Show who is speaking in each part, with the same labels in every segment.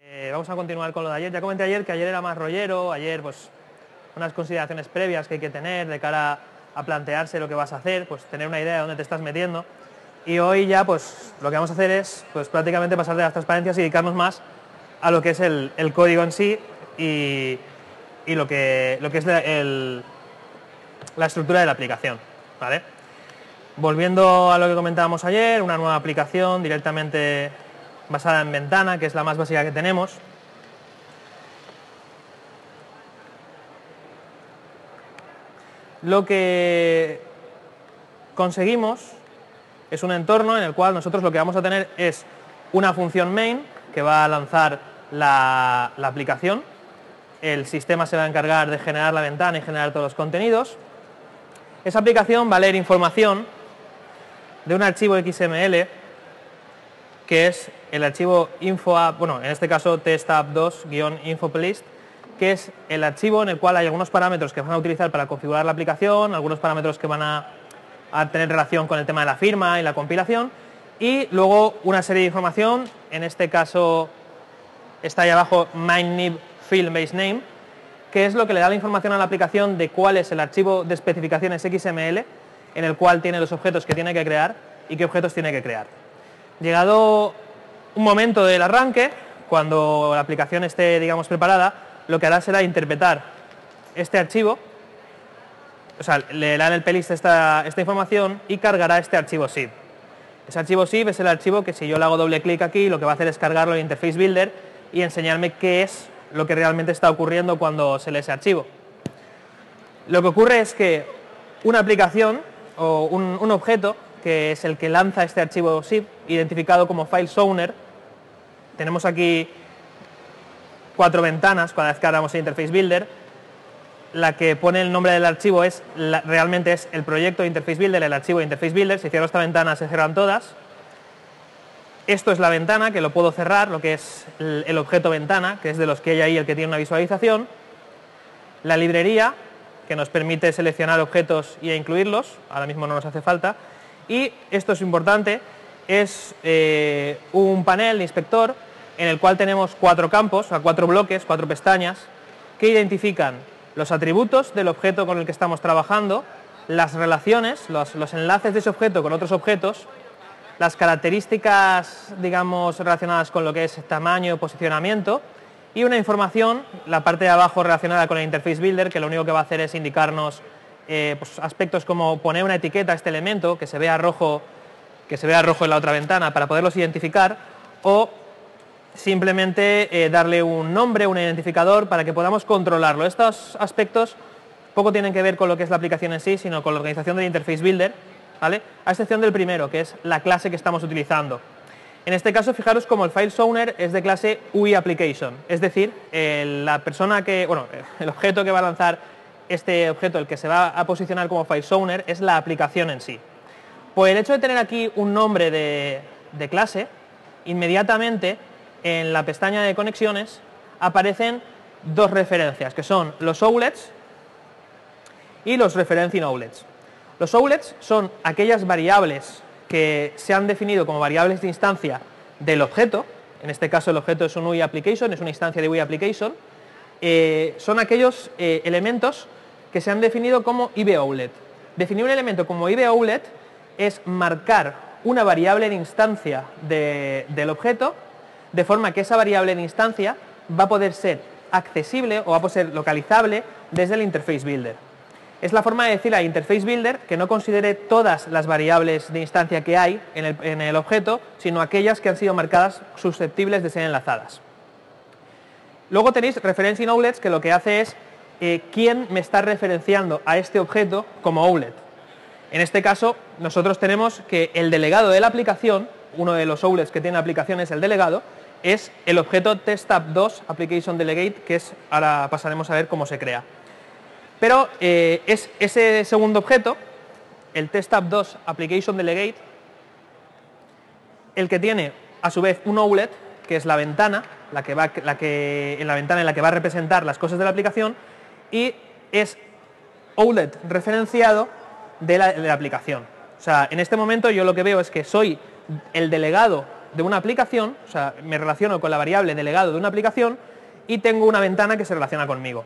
Speaker 1: Vamos a continuar con lo de ayer. Ya comenté ayer que ayer era más rollero, ayer pues unas consideraciones previas que hay que tener de cara a plantearse lo que vas a hacer, pues tener una idea de dónde te estás metiendo. Y hoy ya pues lo que vamos a hacer es pues prácticamente pasar de las transparencias y dedicarnos más a lo que es el código en sí y lo que es la estructura de la aplicación, ¿vale? Volviendo a lo que comentábamos ayer, una nueva aplicación directamente basada en Ventana, que es la más básica que tenemos. Lo que conseguimos es un entorno en el cual nosotros lo que vamos a tener es una función main que va a lanzar la aplicación. El sistema se va a encargar de generar la ventana y generar todos los contenidos. Esa aplicación va a leer información de un archivo XML que es el archivo infoapp, bueno, en este caso testapp2-infoplist, que es el archivo en el cual hay algunos parámetros que van a utilizar para configurar la aplicación, algunos parámetros que van a tener relación con el tema de la firma y la compilación, y luego una serie de información, en este caso está ahí abajo MindNib Field Base Name, que es lo que le da la información a la aplicación de cuál es el archivo de especificaciones XML en el cual tiene los objetos que tiene que crear y qué objetos tiene que crear. Llegado un momento del arranque, cuando la aplicación esté, digamos, preparada, lo que hará será interpretar este archivo, o sea, leerá en el plist esta información y cargará este archivo zip. Ese archivo zip es el archivo que si yo le hago doble clic aquí, lo que va a hacer es cargarlo en Interface Builder y enseñarme qué es lo que realmente está ocurriendo cuando se lee ese archivo. Lo que ocurre es que una aplicación o un objeto, que es el que lanza este archivo zip, identificado como FileZoner, tenemos aquí 4 ventanas cada vez que abramos el Interface Builder. La que pone el nombre del archivo realmente es el proyecto de Interface Builder, el archivo de Interface Builder. Si cierro esta ventana se cierran todas. Esto es la ventana, que lo puedo cerrar, lo que es el objeto ventana, que es de los que hay ahí el que tiene una visualización. La librería, que nos permite seleccionar objetos y incluirlos, ahora mismo no nos hace falta. Y esto es importante, es un panel de inspector en el cual tenemos 4 campos, o sea, 4 bloques, 4 pestañas, que identifican los atributos del objeto con el que estamos trabajando, las relaciones, los enlaces de ese objeto con otros objetos, las características, digamos, relacionadas con lo que es tamaño, posicionamiento, y una información, la parte de abajo relacionada con el Interface Builder, que lo único que va a hacer es indicarnos pues, aspectos como poner una etiqueta a este elemento, que se vea rojo en la otra ventana para poderlos identificar, o simplemente darle un nombre, un identificador para que podamos controlarlo. Estos aspectos poco tienen que ver con lo que es la aplicación en sí, sino con la organización del Interface Builder, ¿vale? A excepción del primero, que es la clase que estamos utilizando. En este caso, fijaros como el FileZoner es de clase UI Application, es decir, el objeto que va a lanzar este objeto, el que se va a posicionar como FileZoner, es la aplicación en sí. Por el hecho de tener aquí un nombre de clase, inmediatamente en la pestaña de conexiones aparecen 2 referencias, que son los outlets y los referencing outlets. Los outlets son aquellas variables que se han definido como variables de instancia del objeto. En este caso el objeto es un UI Application, es una instancia de UI Application. Son aquellos elementos que se han definido como IBOutlet. Definir un elemento como IBOutlet es marcar una variable de instancia del objeto, de forma que esa variable de instancia va a poder ser accesible o va a poder ser localizable desde el Interface Builder. Es la forma de decir al Interface Builder que no considere todas las variables de instancia que hay en el objeto, sino aquellas que han sido marcadas susceptibles de ser enlazadas. Luego tenéis Referencing Outlets, que lo que hace es quién me está referenciando a este objeto como outlet. En este caso, nosotros tenemos que el delegado de la aplicación, uno de los outlets que tiene la aplicación es el delegado, es el objeto testapp2 Application Delegate, que ahora pasaremos a ver cómo se crea. Pero es ese segundo objeto, el testapp2 Application Delegate, el que tiene a su vez un outlet, que es la ventana, la ventana en la que va a representar las cosas de la aplicación, y es outlet referenciado de la aplicación. O sea, en este momento yo lo que veo es que soy el delegado de una aplicación, o sea, me relaciono con la variable delegado de una aplicación y tengo una ventana que se relaciona conmigo.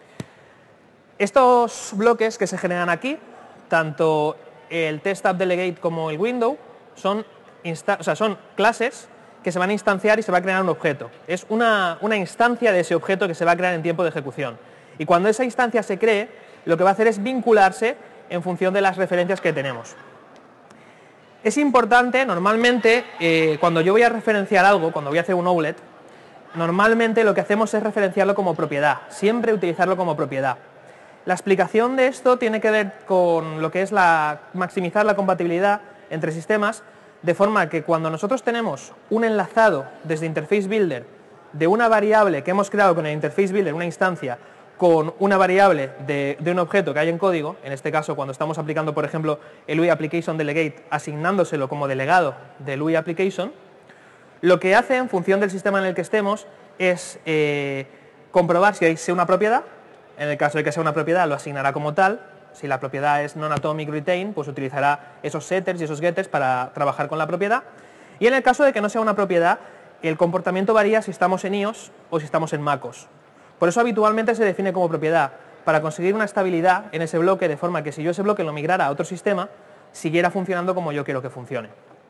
Speaker 1: Estos bloques que se generan aquí, tanto el test_app_delegate como el window, son clases que se van a instanciar y se va a crear un objeto. Es una instancia de ese objeto que se va a crear en tiempo de ejecución. Y cuando esa instancia se cree, lo que va a hacer es vincularse en función de las referencias que tenemos. Es importante, normalmente, cuando yo voy a referenciar algo, cuando voy a hacer un outlet, normalmente lo que hacemos es referenciarlo como propiedad, siempre utilizarlo como propiedad. La explicación de esto tiene que ver con lo que es maximizar la compatibilidad entre sistemas, de forma que cuando nosotros tenemos un enlazado desde Interface Builder de una variable que hemos creado con el Interface Builder, una instancia, con una variable de un objeto que hay en código, en este caso cuando estamos aplicando, por ejemplo, el UI Application Delegate, asignándoselo como delegado del UI Application, lo que hace en función del sistema en el que estemos es comprobar si es una propiedad. En el caso de que sea una propiedad lo asignará como tal. Si la propiedad es non-atomic retain, pues utilizará esos setters y esos getters para trabajar con la propiedad. Y en el caso de que no sea una propiedad, el comportamiento varía si estamos en iOS o si estamos en MacOS. Por eso habitualmente se define como propiedad, para conseguir una estabilidad en ese bloque, de forma que si yo ese bloque lo migrara a otro sistema, siguiera funcionando como yo quiero que funcione.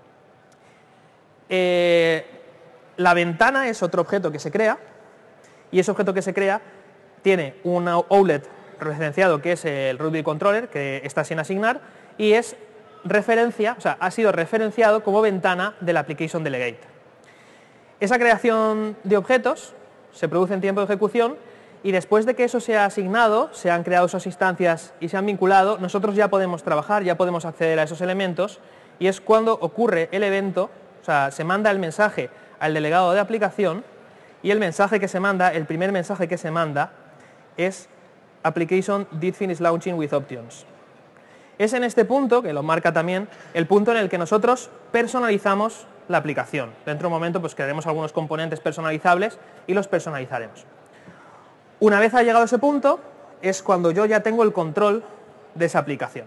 Speaker 1: La ventana es otro objeto que se crea, y ese objeto que se crea tiene un outlet referenciado que es el Ruby Controller, que está sin asignar, y es referencia, o sea, ha sido referenciado como ventana del Application Delegate. Esa creación de objetos se produce en tiempo de ejecución y después de que eso se ha asignado, se han creado esas instancias y se han vinculado, nosotros ya podemos trabajar, ya podemos acceder a esos elementos y es cuando ocurre el evento, o sea, se manda el mensaje al delegado de aplicación y el mensaje que se manda, el primer mensaje que se manda es Application did finish launching with options. Es en este punto, que lo marca también, el punto en el que nosotros personalizamos la aplicación. Dentro de un momento pues crearemos algunos componentes personalizables y los personalizaremos. Una vez ha llegado a ese punto, es cuando yo ya tengo el control de esa aplicación.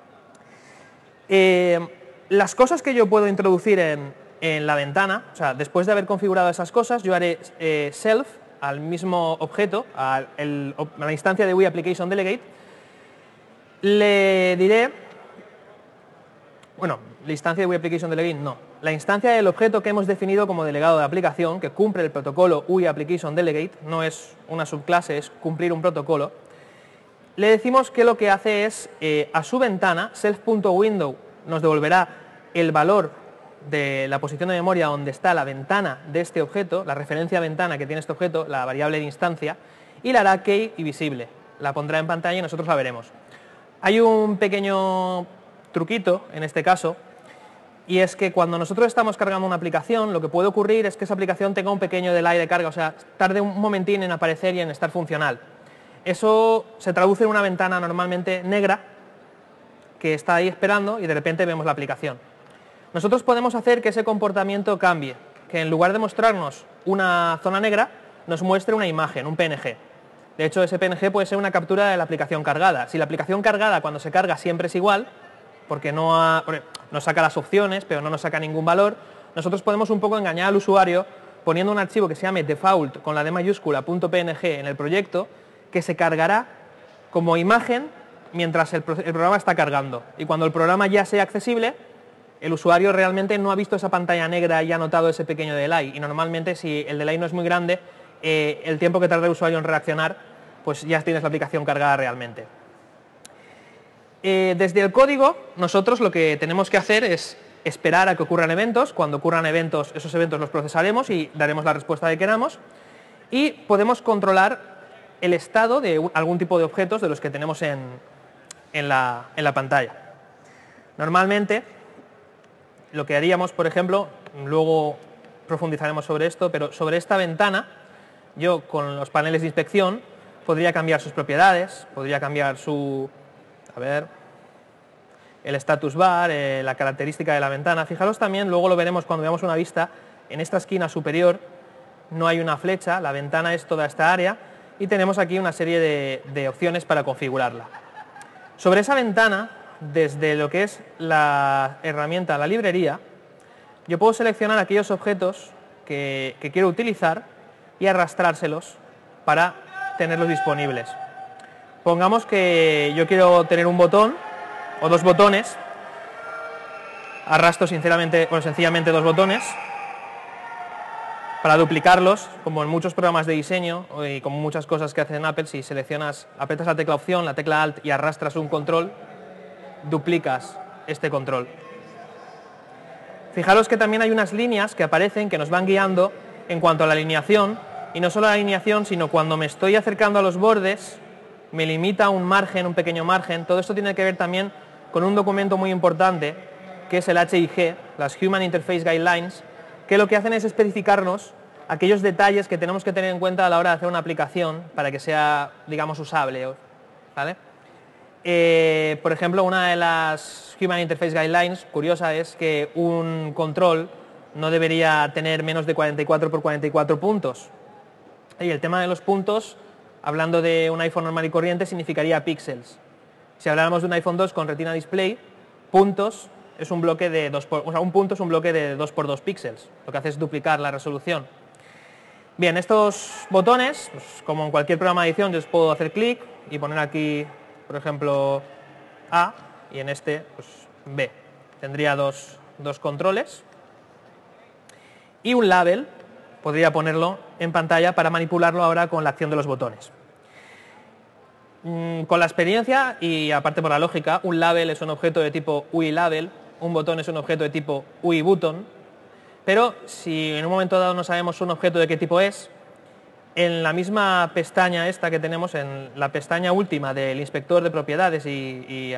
Speaker 1: Las cosas que yo puedo introducir en la ventana, o sea, después de haber configurado esas cosas, yo haré self al mismo objeto, a la instancia de UI Application Delegate, le diré, bueno, la instancia de UI Application Delegate no, la instancia del objeto que hemos definido como delegado de aplicación, que cumple el protocolo UI Application Delegate, no es una subclase, es cumplir un protocolo, le decimos que lo que hace es, a su ventana, self.window nos devolverá el valor de la posición de memoria donde está la ventana de este objeto, la referencia ventana que tiene este objeto, la variable de instancia, y la hará key y visible. La pondrá en pantalla y nosotros la veremos. Hay un pequeño truquito en este caso, y es que cuando nosotros estamos cargando una aplicación, lo que puede ocurrir es que esa aplicación tenga un pequeño delay de carga, o sea, tarde un momentín en aparecer y en estar funcional. Eso se traduce en una ventana normalmente negra que está ahí esperando y de repente vemos la aplicación. Nosotros podemos hacer que ese comportamiento cambie, que en lugar de mostrarnos una zona negra, nos muestre una imagen, un PNG. De hecho, ese PNG puede ser una captura de la aplicación cargada. Si la aplicación cargada cuando se carga siempre es igual, porque nos saca las opciones, pero no nos saca ningún valor, nosotros podemos un poco engañar al usuario poniendo un archivo que se llame default con la D mayúscula .png en el proyecto, que se cargará como imagen mientras el programa está cargando. Y cuando el programa ya sea accesible, el usuario realmente no ha visto esa pantalla negra y ha notado ese pequeño delay. Y normalmente, si el delay no es muy grande, el tiempo que tarda el usuario en reaccionar, pues ya tienes la aplicación cargada realmente. Desde el código, nosotros lo que tenemos que hacer es esperar a que ocurran eventos. Cuando ocurran eventos, esos eventos los procesaremos y daremos la respuesta que queramos. Y podemos controlar el estado de algún tipo de objetos de los que tenemos en la pantalla. Normalmente, lo que haríamos, por ejemplo, luego profundizaremos sobre esto, pero sobre esta ventana, yo con los paneles de inspección podría cambiar sus propiedades, podría cambiar el status bar, la característica de la ventana. Fijaros también, luego lo veremos cuando veamos una vista, en esta esquina superior no hay una flecha, la ventana es toda esta área y tenemos aquí una serie de opciones para configurarla. Sobre esa ventana, desde lo que es la herramienta, la librería, yo puedo seleccionar aquellos objetos que quiero utilizar y arrastrárselos para tenerlos disponibles. Pongamos que yo quiero tener un botón o dos botones, arrastro sencillamente dos botones. Para duplicarlos, como en muchos programas de diseño y como muchas cosas que hacen en Apple, si seleccionas, aprietas la tecla Opción, la tecla Alt y arrastras un control, duplicas este control. Fijaros que también hay unas líneas que aparecen que nos van guiando en cuanto a la alineación, y no solo la alineación, sino cuando me estoy acercando a los bordes, me limita un margen, un pequeño margen. Todo esto tiene que ver también con un documento muy importante, que es el HIG, las Human Interface Guidelines, que lo que hacen es especificarnos aquellos detalles que tenemos que tener en cuenta a la hora de hacer una aplicación para que sea, digamos, usable, ¿vale? Por ejemplo, una de las Human Interface Guidelines curiosa es que un control no debería tener menos de 44 por 44 puntos. Y el tema de los puntos, hablando de un iPhone normal y corriente, significaría píxeles. Si habláramos de un iPhone 2 con Retina Display, puntos es un bloque de un punto es un bloque de 2 por 2 píxeles. Lo que hace es duplicar la resolución. Bien, estos botones, pues, como en cualquier programa de edición, yo les puedo hacer clic y poner aquí, por ejemplo, A, y en este, pues, B. Tendría dos controles. Y un label, podría ponerlo en pantalla para manipularlo ahora con la acción de los botones. Con la experiencia y aparte por la lógica, un label es un objeto de tipo UILabel, un botón es un objeto de tipo UIButton, pero si en un momento dado no sabemos un objeto de qué tipo es, en la misma pestaña esta que tenemos, en la pestaña última del inspector de propiedades y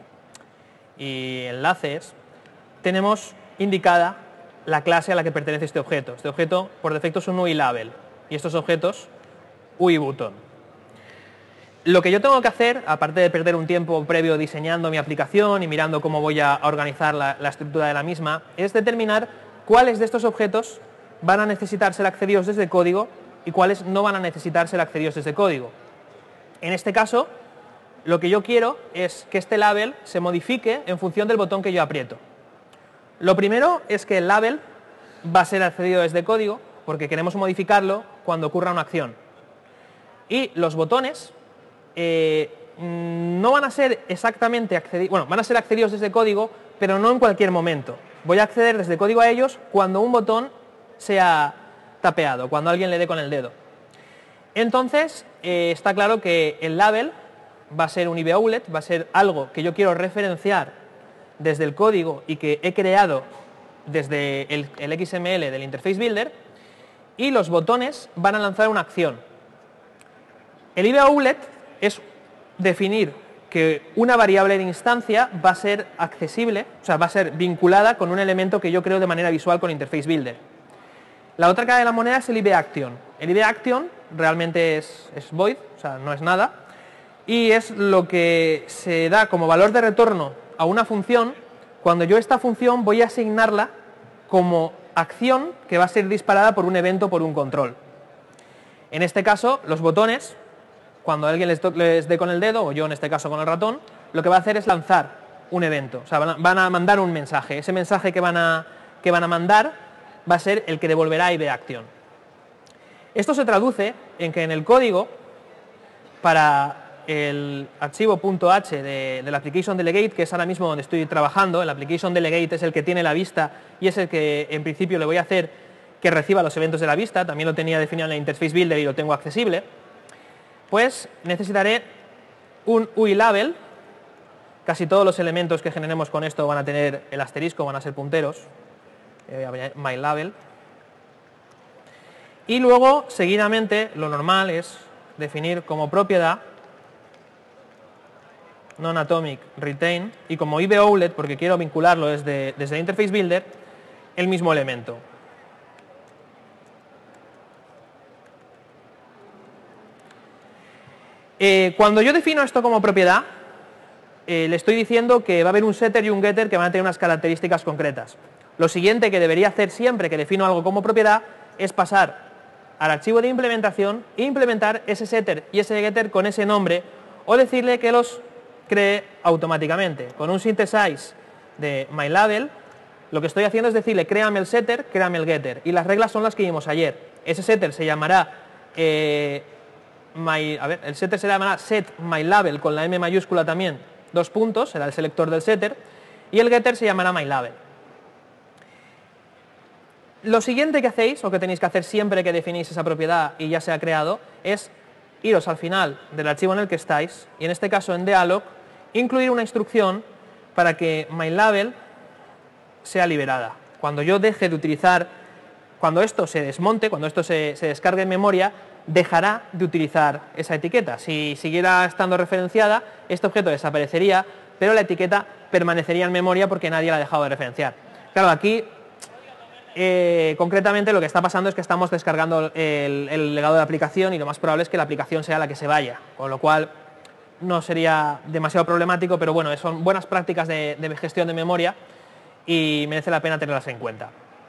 Speaker 1: enlaces, tenemos indicada la clase a la que pertenece este objeto. Este objeto por defecto es un UILabel y estos objetos UIButton. Lo que yo tengo que hacer, aparte de perder un tiempo previo diseñando mi aplicación y mirando cómo voy a organizar la estructura de la misma, es determinar cuáles de estos objetos van a necesitar ser accedidos desde código y cuáles no van a necesitar ser accedidos desde código. En este caso, lo que yo quiero es que este label se modifique en función del botón que yo aprieto. Lo primero es que el label va a ser accedido desde código porque queremos modificarlo cuando ocurra una acción. Y los botones no van a ser exactamente accedidos, bueno, van a ser accedidos desde código, pero no en cualquier momento. Voy a acceder desde código a ellos cuando un botón sea tapeado, cuando alguien le dé con el dedo. Entonces, está claro que el label va a ser un IBOULET, va a ser algo que yo quiero referenciar desde el código y que he creado desde el XML del Interface Builder, y los botones van a lanzar una acción. El IBOULET es definir que una variable de instancia va a ser accesible, o sea, va a ser vinculada con un elemento que yo creo de manera visual con Interface Builder. La otra cara de la moneda es el IBAction. El IBAction realmente es void, o sea, no es nada, y es lo que se da como valor de retorno a una función cuando yo esta función voy a asignarla como acción que va a ser disparada por un evento, por un control. En este caso, los botones, cuando alguien les dé con el dedo, o yo en este caso con el ratón, lo que va a hacer es lanzar un evento, o sea, van a mandar un mensaje. Ese mensaje que van a mandar va a ser el que devolverá IBAction. Esto se traduce en que en el código, para el archivo .h del Application Delegate, que es ahora mismo donde estoy trabajando, el Application Delegate es el que tiene la vista y es el que en principio le voy a hacer que reciba los eventos de la vista, también lo tenía definido en el Interface Builder y lo tengo accesible, pues necesitaré un UILabel. Casi todos los elementos que generemos con esto van a tener el asterisco, van a ser punteros, MyLabel. Y luego, seguidamente, lo normal es definir como propiedad non-atomic retain y como IBOULET, porque quiero vincularlo desde el Interface Builder, el mismo elemento. Cuando yo defino esto como propiedad, le estoy diciendo que va a haber un setter y un getter que van a tener unas características concretas. Lo siguiente que debería hacer siempre que defino algo como propiedad es pasar al archivo de implementación e implementar ese setter y ese getter con ese nombre, o decirle que los cree automáticamente. Con un synthesize de MyLabel Lo que estoy haciendo es decirle, créame el setter, créame el getter. Y las reglas son las que vimos ayer. Ese setter se llamará, el setter se llamará setMyLabel con la M mayúscula también, 2 puntos, será el selector del setter. Y el getter se llamará myLabel. Lo siguiente que hacéis, o que tenéis que hacer siempre que definís esa propiedad y ya se ha creado, es iros al final del archivo en el que estáis, y en este caso en Dealog, incluir una instrucción para que myLabel sea liberada. Cuando yo deje de utilizar, cuando esto se desmonte, cuando esto se descargue en memoria, dejará de utilizar esa etiqueta. Si siguiera estando referenciada, este objeto desaparecería, pero la etiqueta permanecería en memoria porque nadie la ha dejado de referenciar. Claro, aquí concretamente lo que está pasando es que estamos descargando el legado de la aplicación y lo más probable es que la aplicación sea la que se vaya, con lo cual no sería demasiado problemático, pero bueno, son buenas prácticas de gestión de memoria y merece la pena tenerlas en cuenta.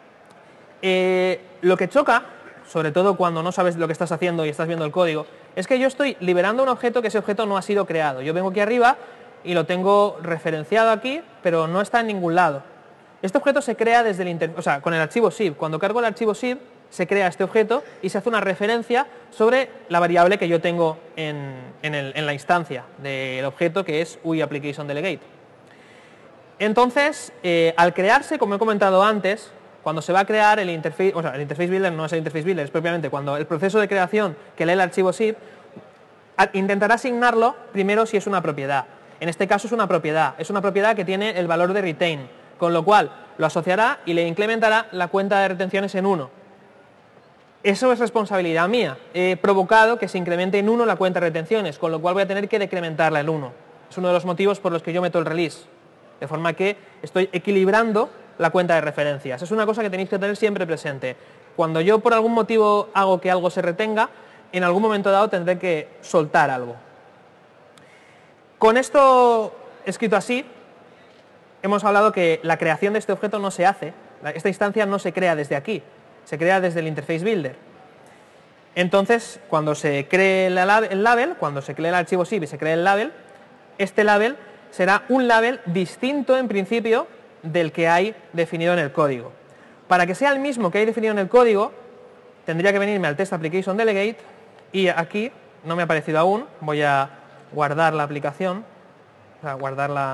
Speaker 1: Lo que choca, sobre todo cuando no sabes lo que estás haciendo y estás viendo el código, es que yo estoy liberando un objeto que ese objeto no ha sido creado. Yo vengo aquí arriba y lo tengo referenciado aquí, pero no está en ningún lado. Este objeto se crea desde con el archivo zip. Cuando cargo el archivo zip, se crea este objeto y se hace una referencia sobre la variable que yo tengo en la instancia del objeto, que es UIApplicationDelegate. Entonces, al crearse, como he comentado antes, cuando se va a crear el interface, el interface builder no es el interface builder, es propiamente cuando el proceso de creación que lee el archivo zip intentará asignarlo primero si es una propiedad. En este caso es una propiedad que tiene el valor de retain, con lo cual lo asociará y le incrementará la cuenta de retenciones en 1. Eso es responsabilidad mía. He provocado que se incremente en 1 la cuenta de retenciones, con lo cual voy a tener que decrementarla en 1. Es uno de los motivos por los que yo meto el release. De forma que estoy equilibrando la cuenta de referencias. Es una cosa que tenéis que tener siempre presente. Cuando yo por algún motivo hago que algo se retenga, en algún momento dado tendré que soltar algo. Con esto escrito así, hemos hablado que la creación de este objeto no se hace, esta instancia no se crea desde aquí, se crea desde el Interface Builder. Entonces, cuando se cree el label, cuando se cree el archivo zip y se cree el label, este label será un label distinto en principio del que hay definido en el código. Para que sea el mismo que hay definido en el código, tendría que venirme al Test Application Delegate y aquí, no me ha aparecido aún, voy a guardar la aplicación, o sea,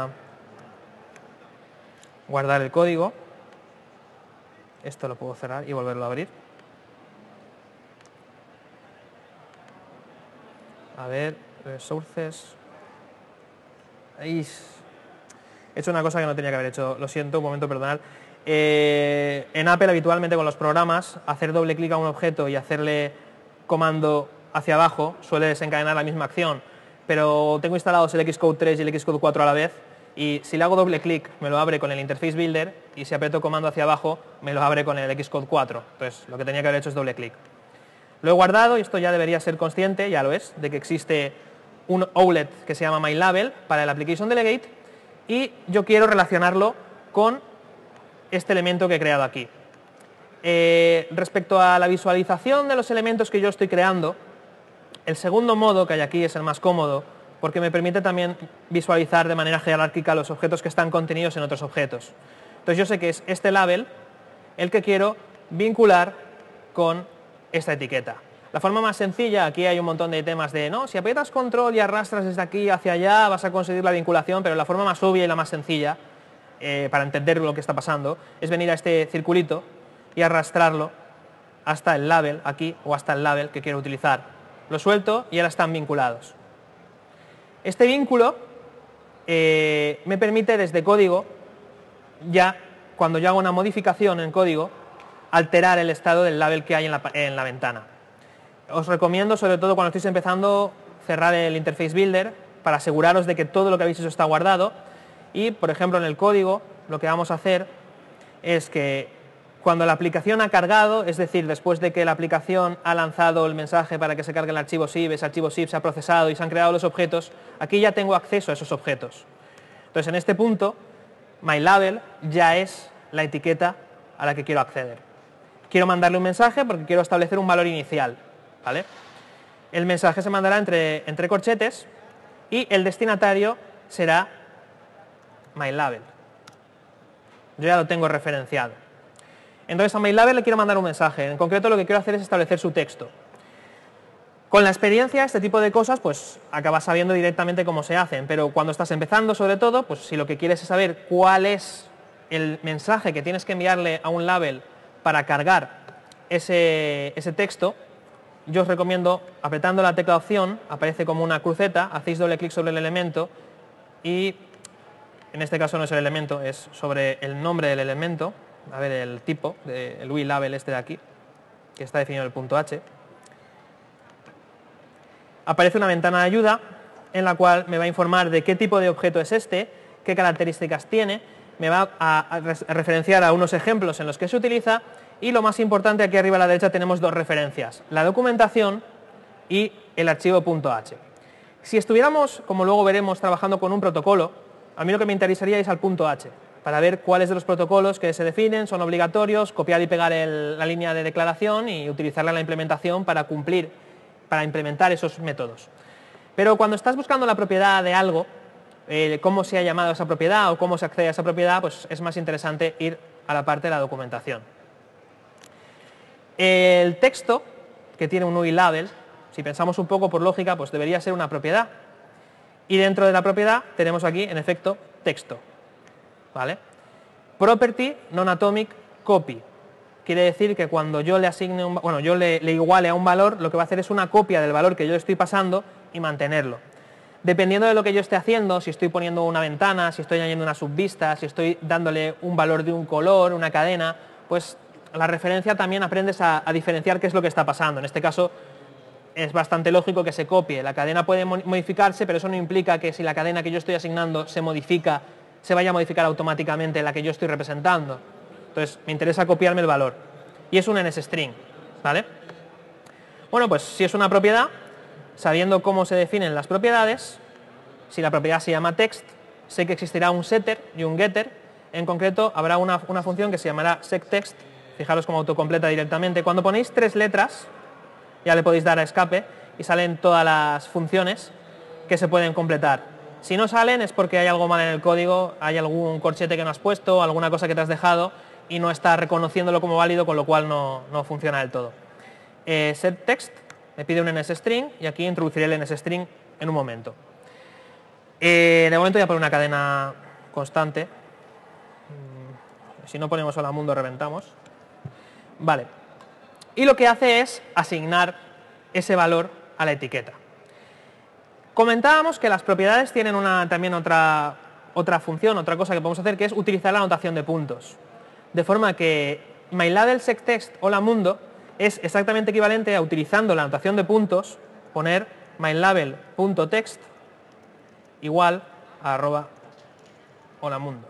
Speaker 1: guardar el código. Esto lo puedo cerrar y volverlo a abrir. A ver, resources. Ahí. He hecho una cosa que no tenía que haber hecho, lo siento, un momento, perdonad. En Apple habitualmente con los programas, hacer doble clic a un objeto y hacerle comando hacia abajo suele desencadenar la misma acción, pero tengo instalados el Xcode 3 y el Xcode 4 a la vez, y si le hago doble clic me lo abre con el Interface Builder, y si aprieto comando hacia abajo me lo abre con el Xcode 4. Entonces lo que tenía que haber hecho es doble clic. Lo he guardado y esto ya debería ser consciente, ya lo es, de que existe un outlet que se llama myLabel para el Application Delegate, y yo quiero relacionarlo con este elemento que he creado aquí. Respecto a la visualización de los elementos que yo estoy creando, el segundo modo que hay aquí es el más cómodo, porque me permite también visualizar de manera jerárquica los objetos que están contenidos en otros objetos. Entonces yo sé que es este label el que quiero vincular con esta etiqueta. La forma más sencilla, aquí hay un montón de temas de, no, si aprietas control y arrastras desde aquí hacia allá vas a conseguir la vinculación, pero la forma más obvia y la más sencilla, para entender lo que está pasando, es venir a este circulito y arrastrarlo hasta el label aquí o hasta el label que quiero utilizar. Lo suelto y ahora están vinculados. Este vínculo me permite desde código, ya cuando yo hago una modificación en código, alterar el estado del label que hay en la ventana. Os recomiendo, sobre todo cuando estéis empezando, cerrar el Interface Builder para aseguraros de que todo lo que habéis hecho está guardado. Y, por ejemplo, en el código lo que vamos a hacer es que cuando la aplicación ha cargado, es decir, después de que la aplicación ha lanzado el mensaje para que se cargue el archivo zip, ese archivo zip se ha procesado y se han creado los objetos, aquí ya tengo acceso a esos objetos. Entonces, en este punto, myLabel ya es la etiqueta a la que quiero acceder. Quiero mandarle un mensaje porque quiero establecer un valor inicial, ¿vale? El mensaje se mandará entre corchetes y el destinatario será myLabel. Yo ya lo tengo referenciado. Entonces a MyLabel le quiero mandar un mensaje. En concreto lo que quiero hacer es establecer su texto. Con la experiencia, este tipo de cosas, pues acabas sabiendo directamente cómo se hacen, pero cuando estás empezando, sobre todo, pues si lo que quieres es saber cuál es el mensaje que tienes que enviarle a un label para cargar ese texto, yo os recomiendo, apretando la tecla opción, aparece como una cruceta, hacéis doble clic sobre el elemento y, en este caso no es el elemento, es sobre el nombre del elemento, a ver el tipo, el UI label este de aquí, que está definido en el punto H. Aparece una ventana de ayuda en la cual me va a informar de qué tipo de objeto es este, qué características tiene, me va a referenciar a unos ejemplos en los que se utiliza y lo más importante, aquí arriba a la derecha tenemos dos referencias, la documentación y el archivo .h. Si estuviéramos, como luego veremos, trabajando con un protocolo, a mí lo que me interesaría es al .h, para ver cuáles de los protocolos que se definen son obligatorios, copiar y pegar la línea de declaración y utilizarla en la implementación para implementar esos métodos. Pero cuando estás buscando la propiedad de algo, cómo se ha llamado esa propiedad o cómo se accede a esa propiedad, pues es más interesante ir a la parte de la documentación. El texto, que tiene un UI label, si pensamos un poco por lógica, pues debería ser una propiedad. Y dentro de la propiedad tenemos aquí, en efecto, texto. ¿Vale? Property non-atomic copy. Quiere decir que cuando yo le asigne yo le iguale a un valor, lo que va a hacer es una copia del valor que yo le estoy pasando y mantenerlo. Dependiendo de lo que yo esté haciendo, si estoy poniendo una ventana, si estoy añadiendo una subvista, si estoy dándole un valor de un color, una cadena, pues la referencia también aprendes a diferenciar qué es lo que está pasando. En este caso es bastante lógico que se copie. La cadena puede modificarse, pero eso no implica que si la cadena que yo estoy asignando se modifica, se vaya a modificar automáticamente la que yo estoy representando. Entonces, me interesa copiarme el valor. Y es un NSString, ¿vale? Bueno, pues si es una propiedad, sabiendo cómo se definen las propiedades, si la propiedad se llama text, sé que existirá un setter y un getter. En concreto, habrá una función que se llamará setText. Fijaros cómo autocompleta directamente. Cuando ponéis 3 letras, ya le podéis dar a escape y salen todas las funciones que se pueden completar. Si no salen es porque hay algo mal en el código, hay algún corchete que no has puesto, alguna cosa que te has dejado y no está reconociéndolo como válido, con lo cual no funciona del todo. setText me pide un NSString y aquí introduciré el NSString en un momento. De momento voy a poner una cadena constante. Si no ponemos hola mundo reventamos. Vale. Y lo que hace es asignar ese valor a la etiqueta. Comentábamos que las propiedades tienen también otra función, otra cosa que podemos hacer, que es utilizar la notación de puntos. De forma que MyLabel setText hola mundo es exactamente equivalente a, utilizando la notación de puntos, poner MyLabel.text igual a @hola mundo.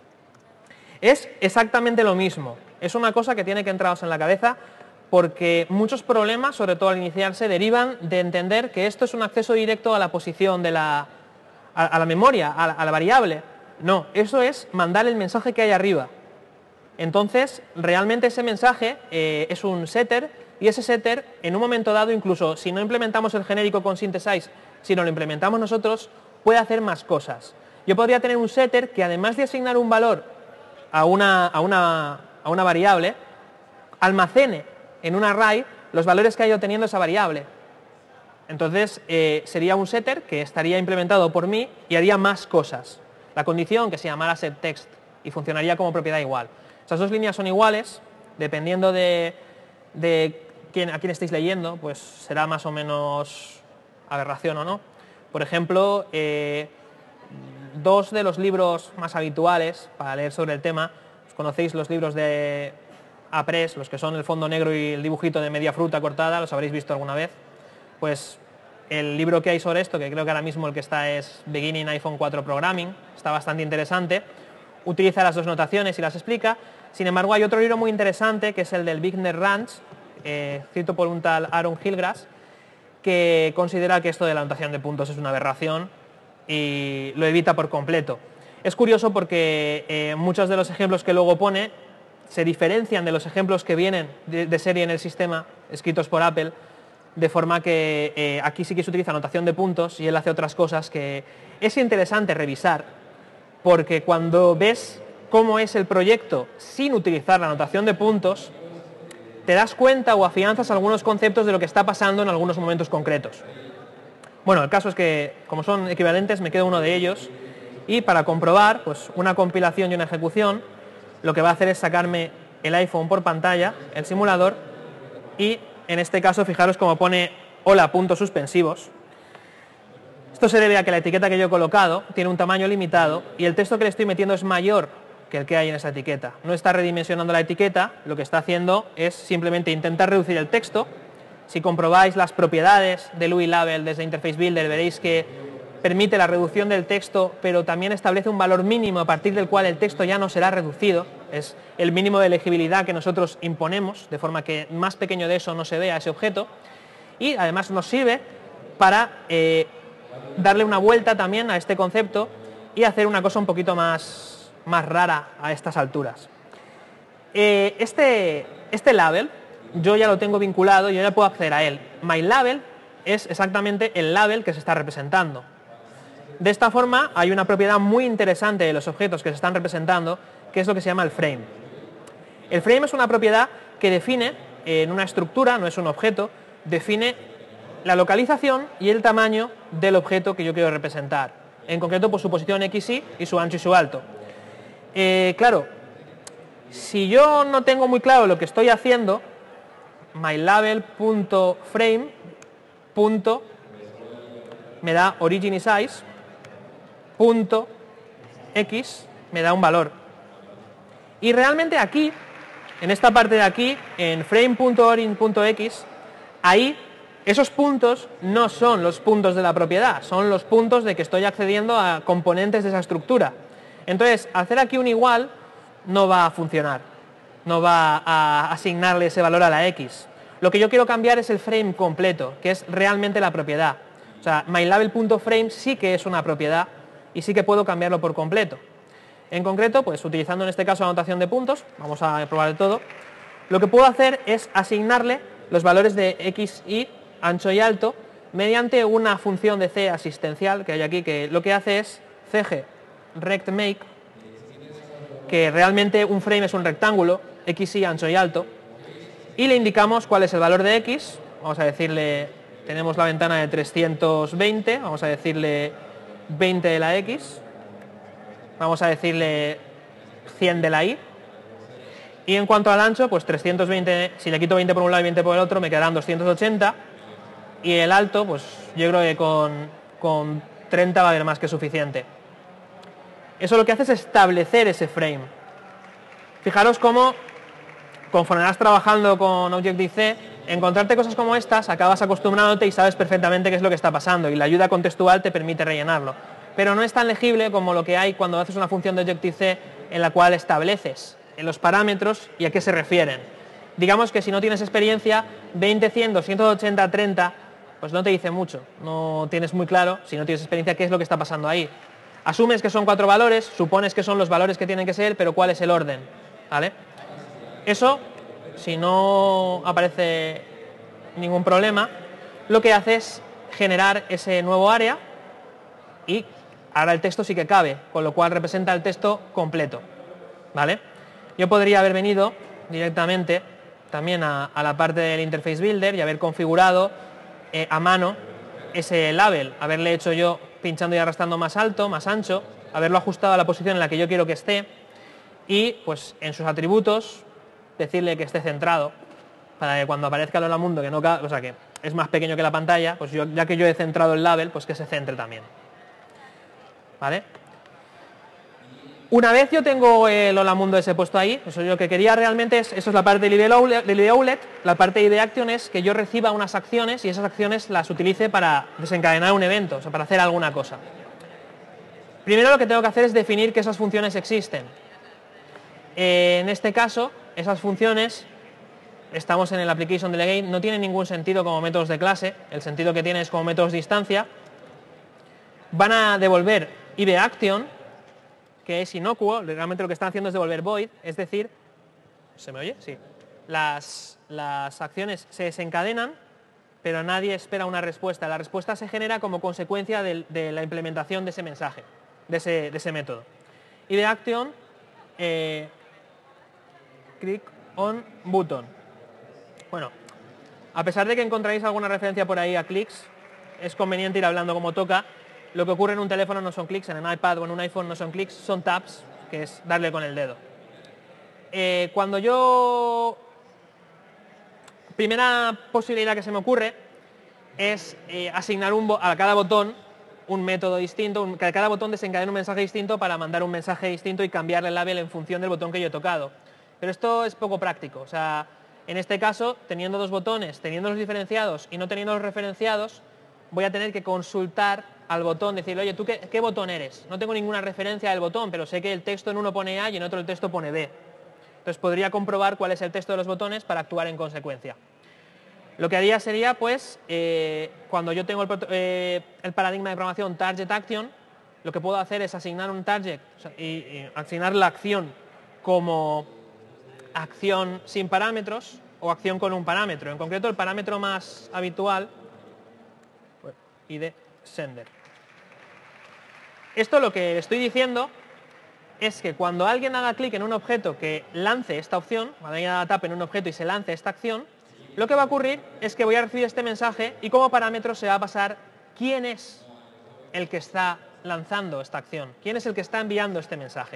Speaker 1: Es exactamente lo mismo. Es una cosa que tiene que entraros en la cabeza porque muchos problemas, sobre todo al iniciarse, derivan de entender que esto es un acceso directo a la posición de a la memoria, a la variable. No, eso es mandar el mensaje que hay arriba. Entonces, realmente ese mensaje es un setter y ese setter, en un momento dado, incluso si no implementamos el genérico con Synthesize, sino lo implementamos nosotros, puede hacer más cosas. Yo podría tener un setter que, además de asignar un valor a una variable, almacene en un array los valores que ha ido teniendo esa variable. Entonces, sería un setter que estaría implementado por mí y haría más cosas. La condición que se llamara setText y funcionaría como propiedad igual. Esas dos líneas son iguales, dependiendo de a quién estéis leyendo, pues será más o menos aberración o no. Por ejemplo, dos de los libros más habituales para leer sobre el tema, conocéis los libros de Apress, los que son el fondo negro y el dibujito de media fruta cortada, los habréis visto alguna vez. Pues el libro que hay sobre esto, que creo que ahora mismo el que está es Beginning iPhone 4 Programming, está bastante interesante, utiliza las dos notaciones y las explica. Sin embargo, hay otro libro muy interesante, que es el del Bigner Ranch, escrito por un tal Aaron Hillgrass, que considera que esto de la notación de puntos es una aberración y lo evita por completo. Es curioso porque muchos de los ejemplos que luego pone se diferencian de los ejemplos que vienen de serie en el sistema, escritos por Apple, de forma que aquí sí que se utiliza notación de puntos y él hace otras cosas que es interesante revisar, porque cuando ves cómo es el proyecto sin utilizar la notación de puntos, te das cuenta o afianzas algunos conceptos de lo que está pasando en algunos momentos concretos. Bueno, el caso es que, como son equivalentes, me quedo uno de ellos, y para comprobar pues, una compilación y una ejecución, lo que va a hacer es sacarme el iPhone por pantalla, el simulador, y en este caso fijaros cómo pone hola puntos suspensivos. Esto se debe a que la etiqueta que yo he colocado tiene un tamaño limitado y el texto que le estoy metiendo es mayor que el que hay en esa etiqueta. No está redimensionando la etiqueta, lo que está haciendo es simplemente intentar reducir el texto. Si comprobáis las propiedades del UI Label desde Interface Builder, veréis que permite la reducción del texto, pero también establece un valor mínimo a partir del cual el texto ya no será reducido. Es el mínimo de legibilidad que nosotros imponemos, de forma que más pequeño de eso no se vea ese objeto. Y además nos sirve para darle una vuelta también a este concepto y hacer una cosa un poquito más rara a estas alturas. Este label yo ya lo tengo vinculado, yo ya puedo acceder a él. MyLabel es exactamente el label que se está representando. De esta forma hay una propiedad muy interesante de los objetos que se están representando, que es lo que se llama el frame. El frame es una propiedad que define en una estructura, no es un objeto, define la localización y el tamaño del objeto que yo quiero representar. En concreto, pues su posición XY y su ancho y su alto. Claro, si yo no tengo muy claro lo que estoy haciendo, mylabel.frame me da origin y size .x me da un valor. Y realmente aquí, en esta parte de aquí, en frame.origin.x, ahí esos puntos no son los puntos de la propiedad, son los puntos de que estoy accediendo a componentes de esa estructura. Entonces, hacer aquí un igual no va a funcionar, no va a asignarle ese valor a la X. Lo que yo quiero cambiar es el frame completo, que es realmente la propiedad. O sea, mylabel.frame sí que es una propiedad y sí que puedo cambiarlo por completo. En concreto, pues utilizando en este caso la notación de puntos, vamos a probar de todo, lo que puedo hacer es asignarle los valores de X, Y, ancho y alto, mediante una función de C asistencial que hay aquí, que lo que hace es cg rectMake, que realmente un frame es un rectángulo, X, Y, ancho y alto, y le indicamos cuál es el valor de X. Vamos a decirle, tenemos la ventana de 320, vamos a decirle 20 de la X, vamos a decirle 100 de la Y, y en cuanto al ancho, pues 320, si le quito 20 por un lado y 20 por el otro, me quedarán 280, y el alto, pues yo creo que con 30 va a haber más que suficiente. Eso lo que hace es establecer ese frame. Fijaros cómo, conforme vas trabajando con Objective-C, encontrarte cosas como estas, acabas acostumbrándote y sabes perfectamente qué es lo que está pasando, y la ayuda contextual te permite rellenarlo. Pero no es tan legible como lo que hay cuando haces una función de Objective-C en la cual estableces en los parámetros y a qué se refieren. Digamos que si no tienes experiencia, 20, 100, 280, 30, pues no te dice mucho. No tienes muy claro, si no tienes experiencia, qué es lo que está pasando ahí. Asumes que son 4 valores, supones que son los valores que tienen que ser, pero ¿cuál es el orden? ¿Vale? Eso, si no aparece ningún problema, lo que hace es generar ese nuevo área y ahora el texto sí que cabe, con lo cual representa el texto completo. ¿Vale? Yo podría haber venido directamente también a la parte del Interface Builder y haber configurado a mano ese label, haberle hecho yo pinchando y arrastrando más alto, más ancho, haberlo ajustado a la posición en la que yo quiero que esté y pues en sus atributos decirle que esté centrado para que cuando aparezca el hola mundo, que no, o sea, que es más pequeño que la pantalla, pues yo, ya que yo he centrado el label, pues que se centre también. ¿Vale? Una vez yo tengo el hola mundo ese puesto ahí, eso yo lo que quería realmente es, eso es la parte del IDE la parte de IDE Action es que yo reciba unas acciones y esas acciones las utilice para desencadenar un evento, o sea, para hacer alguna cosa. Primero lo que tengo que hacer es definir que esas funciones existen. En este caso, esas funciones, estamos en el Application Delegate, no tienen ningún sentido como métodos de clase, el sentido que tiene es como métodos de instancia. Van a devolver IDE Action, que es inocuo, realmente lo que están haciendo es devolver void, es decir, ¿se me oye? Sí. Las acciones se desencadenan, pero nadie espera una respuesta. La respuesta se genera como consecuencia de la implementación de ese mensaje, de ese método. IDE Action click on button. Bueno, a pesar de que encontraréis alguna referencia por ahí a clics, es conveniente ir hablando como toca. Lo que ocurre en un teléfono no son clics, en un iPad o en un iPhone no son clics, son taps, que es darle con el dedo. Cuando yo... Primera posibilidad que se me ocurre es asignar a cada botón un método distinto, que cada botón desencadene un mensaje distinto para mandar un mensaje distinto y cambiarle el label en función del botón que yo he tocado. Pero esto es poco práctico, o sea, en este caso, teniendo dos botones, teniéndolos diferenciados y no teniéndolos referenciados, voy a tener que consultar al botón, decirle, oye, ¿tú qué botón eres? No tengo ninguna referencia del botón, pero sé que el texto en uno pone A y en otro el texto pone B. Entonces podría comprobar cuál es el texto de los botones para actuar en consecuencia. Lo que haría sería, pues, cuando yo tengo el paradigma de programación Target Action, lo que puedo hacer es asignar un target, o sea, y asignar la acción como acción sin parámetros o acción con un parámetro. En concreto, el parámetro más habitual, pues, id sender. Esto lo que estoy diciendo es que cuando alguien haga clic en un objeto que lance esta opción, cuando alguien haga tap en un objeto y se lance esta acción, lo que va a ocurrir es que voy a recibir este mensaje y como parámetro se va a pasar quién es el que está lanzando esta acción, quién es el que está enviando este mensaje.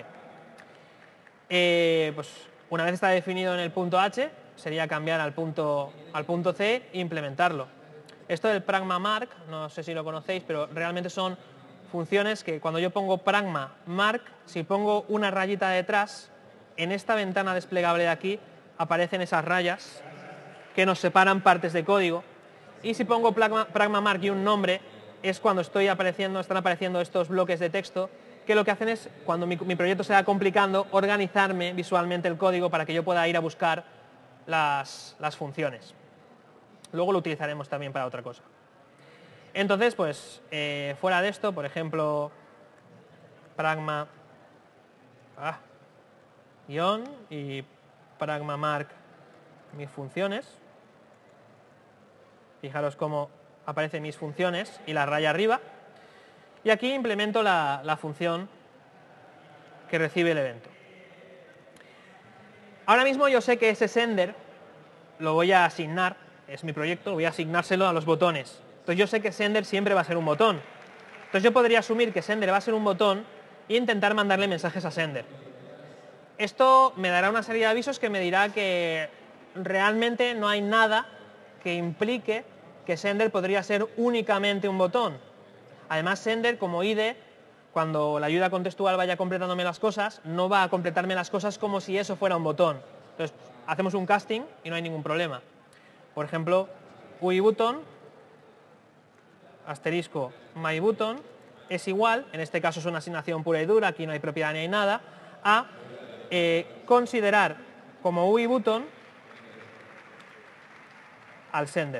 Speaker 1: Pues una vez está definido en el punto H, sería cambiar al punto C e implementarlo. Esto del pragma mark, no sé si lo conocéis, pero realmente son funciones que cuando yo pongo pragma mark, si pongo una rayita detrás, en esta ventana desplegable de aquí aparecen esas rayas que nos separan partes de código, y si pongo pragma mark y un nombre, es cuando están apareciendo estos bloques de texto que lo que hacen es, cuando mi proyecto se va complicando, organizarme visualmente el código para que yo pueda ir a buscar las funciones. Luego lo utilizaremos también para otra cosa. Entonces, pues, fuera de esto, por ejemplo, pragma guión y pragma mark mis funciones. Fijaros cómo aparecen mis funciones y la raya arriba. Y aquí implemento la función que recibe el evento. Ahora mismo yo sé que ese sender lo voy a asignar, es mi proyecto, voy a asignárselo a los botones. Entonces yo sé que sender siempre va a ser un botón. Entonces yo podría asumir que sender va a ser un botón e intentar mandarle mensajes a sender. Esto me dará una serie de avisos que me dirá que realmente no hay nada que implique que sender podría ser únicamente un botón. Además, sender como ID, cuando la ayuda contextual vaya completándome las cosas, no va a completarme las cosas como si eso fuera un botón. Entonces, hacemos un casting y no hay ningún problema. Por ejemplo, UIButton, asterisco MyButton, es igual, en este caso es una asignación pura y dura, aquí no hay propiedad ni hay nada, a considerar como UIButton al sender.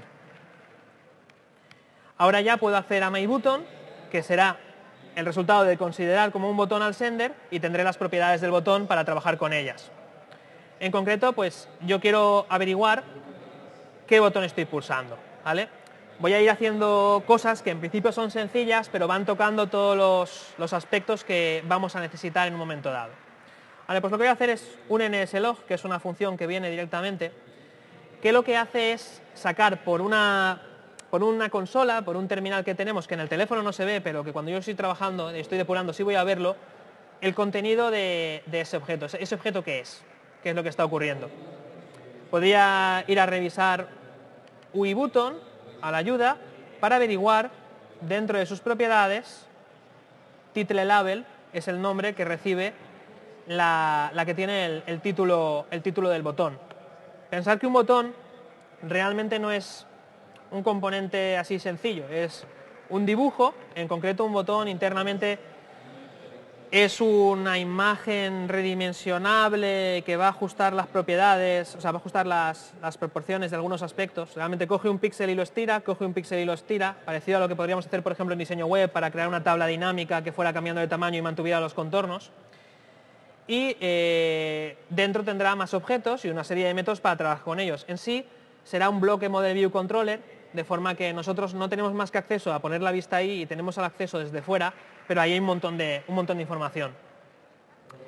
Speaker 1: Ahora ya puedo hacer a MyButton, que será el resultado de considerar como un botón al sender, y tendré las propiedades del botón para trabajar con ellas. En concreto, pues yo quiero averiguar qué botón estoy pulsando, ¿vale? Voy a ir haciendo cosas que en principio son sencillas, pero van tocando todos los aspectos que vamos a necesitar en un momento dado. Vale, pues lo que voy a hacer es un nslog, que es una función que viene directamente, que lo que hace es sacar por una consola, por un terminal que tenemos, que en el teléfono no se ve, pero que cuando yo estoy trabajando, estoy depurando, sí voy a verlo, el contenido de ese objeto. ¿Ese objeto qué es? ¿Qué es lo que está ocurriendo? Podría ir a revisar UIButton a la ayuda para averiguar dentro de sus propiedades, title label es el nombre que recibe la que tiene el título del botón. Pensar que un botón realmente no es un componente así sencillo, es un dibujo, en concreto un botón internamente es una imagen redimensionable que va a ajustar las propiedades, o sea, va a ajustar las proporciones de algunos aspectos. Realmente coge un píxel y lo estira, coge un píxel y lo estira, parecido a lo que podríamos hacer, por ejemplo, en diseño web para crear una tabla dinámica que fuera cambiando de tamaño y mantuviera los contornos. Y dentro tendrá más objetos y una serie de métodos para trabajar con ellos. En sí será un bloque Model View Controller, de forma que nosotros no tenemos más que acceso a poner la vista ahí y tenemos el acceso desde fuera, pero ahí hay un montón de información.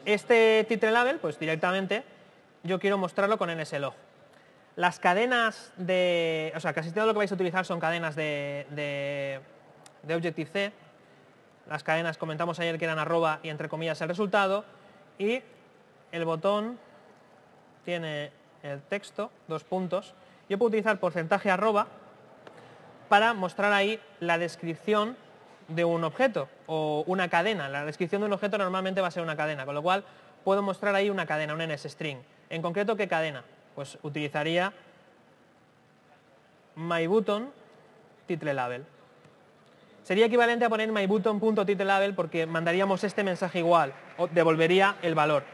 Speaker 1: Este title label, pues directamente yo quiero mostrarlo con nslog. Las cadenas de... O sea, casi todo lo que vais a utilizar son cadenas de Objective-C. Las cadenas comentamos ayer que eran arroba y entre comillas el resultado. Y el botón tiene el texto, 2 puntos. Yo puedo utilizar porcentaje arroba para mostrar ahí la descripción de un objeto o una cadena. La descripción de un objeto normalmente va a ser una cadena, con lo cual puedo mostrar ahí una cadena, un NSString. En concreto, ¿qué cadena? Pues utilizaría myButton title label. Sería equivalente a poner myButton.titleLabel porque mandaríamos este mensaje igual, o devolvería el valor.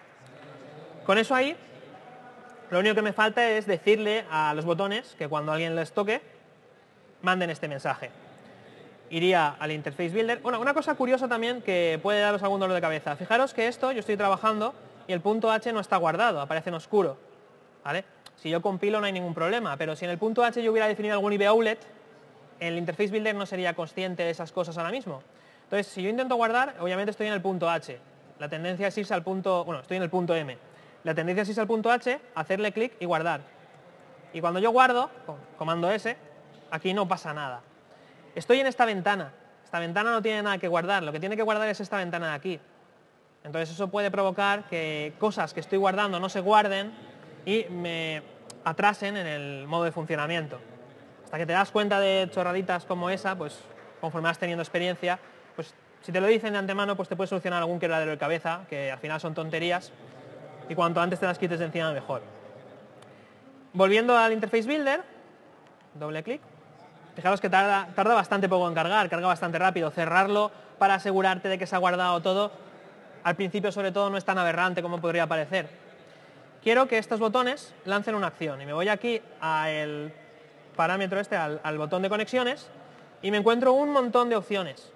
Speaker 1: Con eso ahí, lo único que me falta es decirle a los botones que cuando alguien les toque, manden este mensaje. Iría al Interface Builder. Bueno, una cosa curiosa también que puede daros algún dolor de cabeza. Fijaros que esto, yo estoy trabajando y el punto H no está guardado, aparece en oscuro. ¿Vale? Si yo compilo no hay ningún problema, pero si en el punto H yo hubiera definido algún IBOUlet, el Interface Builder no sería consciente de esas cosas ahora mismo. Entonces, si yo intento guardar, obviamente estoy en el punto H. La tendencia es irse al punto... Bueno, estoy en el punto M. La tendencia es irse al punto H, hacerle clic y guardar. Y cuando yo guardo, con comando S, aquí no pasa nada. Estoy en esta ventana. Esta ventana no tiene nada que guardar. Lo que tiene que guardar es esta ventana de aquí. Entonces eso puede provocar que cosas que estoy guardando no se guarden y me atrasen en el modo de funcionamiento. Hasta que te das cuenta de chorraditas como esa, pues conforme vas teniendo experiencia, pues si te lo dicen de antemano, pues te puede solucionar algún quebradero de cabeza, que al final son tonterías, y cuanto antes te las quites de encima mejor. Volviendo al Interface Builder, doble clic. Fijaros que tarda bastante poco en cargar, carga bastante rápido. Cerrarlo para asegurarte de que se ha guardado todo, al principio sobre todo no es tan aberrante como podría parecer. Quiero que estos botones lancen una acción y me voy aquí al parámetro este, al botón de conexiones, y me encuentro un montón de opciones.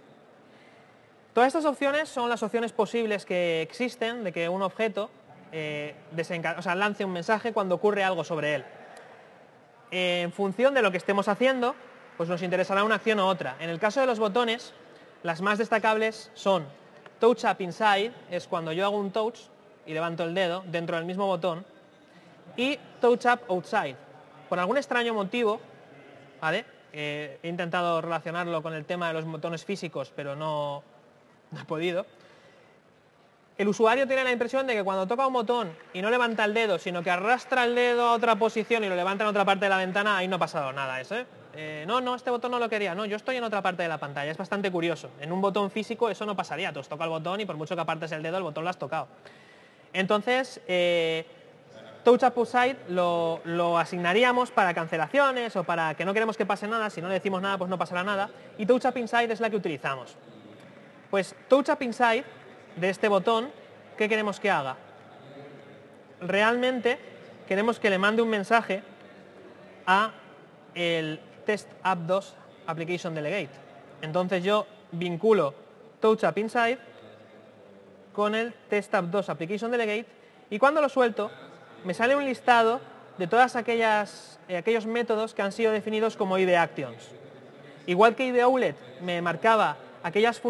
Speaker 1: Todas estas opciones son las opciones posibles que existen de que un objeto lance un mensaje cuando ocurre algo sobre él. En función de lo que estemos haciendo, pues nos interesará una acción u otra. En el caso de los botones, las más destacables son Touch Up Inside, es cuando yo hago un touch y levanto el dedo dentro del mismo botón, y Touch Up Outside. Por algún extraño motivo, ¿vale? He intentado relacionarlo con el tema de los botones físicos, pero no he podido. El usuario tiene la impresión de que cuando toca un botón y no levanta el dedo, sino que arrastra el dedo a otra posición y lo levanta en otra parte de la ventana, ahí no ha pasado nada eso, no, este botón no lo quería, no, yo estoy en otra parte de la pantalla. Es bastante curioso. En un botón físico eso no pasaría, tú has tocado el botón y por mucho que apartes el dedo, el botón lo has tocado. Entonces, Touch Up Outside lo asignaríamos para cancelaciones o para que no queremos que pase nada. Si no le decimos nada, pues no pasará nada. Y Touch Up Inside es la que utilizamos. Pues Touch Up Inside de este botón, ¿qué queremos que haga? Realmente queremos que le mande un mensaje a el Test App 2 Application Delegate. Entonces yo vinculo Touch Up Inside con el Test App 2 Application Delegate y cuando lo suelto me sale un listado de todas aquellos métodos que han sido definidos como IDE Actions. Igual que IDEOUlet me marcaba aquellas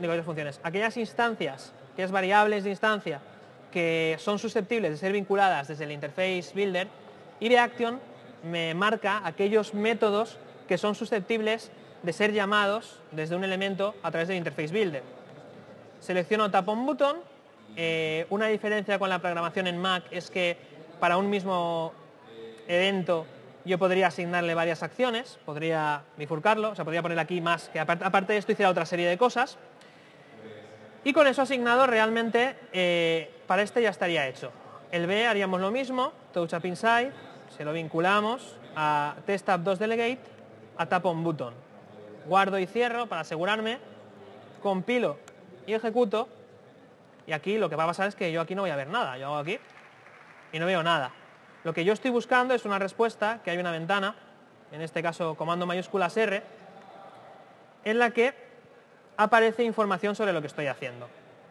Speaker 1: instancias, aquellas variables de instancia que son susceptibles de ser vinculadas desde el Interface Builder, IDEAction me marca aquellos métodos que son susceptibles de ser llamados desde un elemento a través del Interface Builder. Selecciono Tap On Button. Una diferencia con la programación en Mac es que para un mismo evento yo podría asignarle varias acciones, podría bifurcarlo, o sea, podría poner aquí más, que aparte de esto hiciera otra serie de cosas. Y con eso asignado realmente para este ya estaría hecho. El B haríamos lo mismo, Touch Up Inside, se lo vinculamos a Test App 2 Delegate, a Tap On Button. Guardo y cierro para asegurarme, compilo y ejecuto, y aquí lo que va a pasar es que yo aquí no voy a ver nada. Yo hago aquí y no veo nada. Lo que yo estoy buscando es una respuesta, que hay una ventana, en este caso comando mayúsculas R, en la que aparece información sobre lo que estoy haciendo.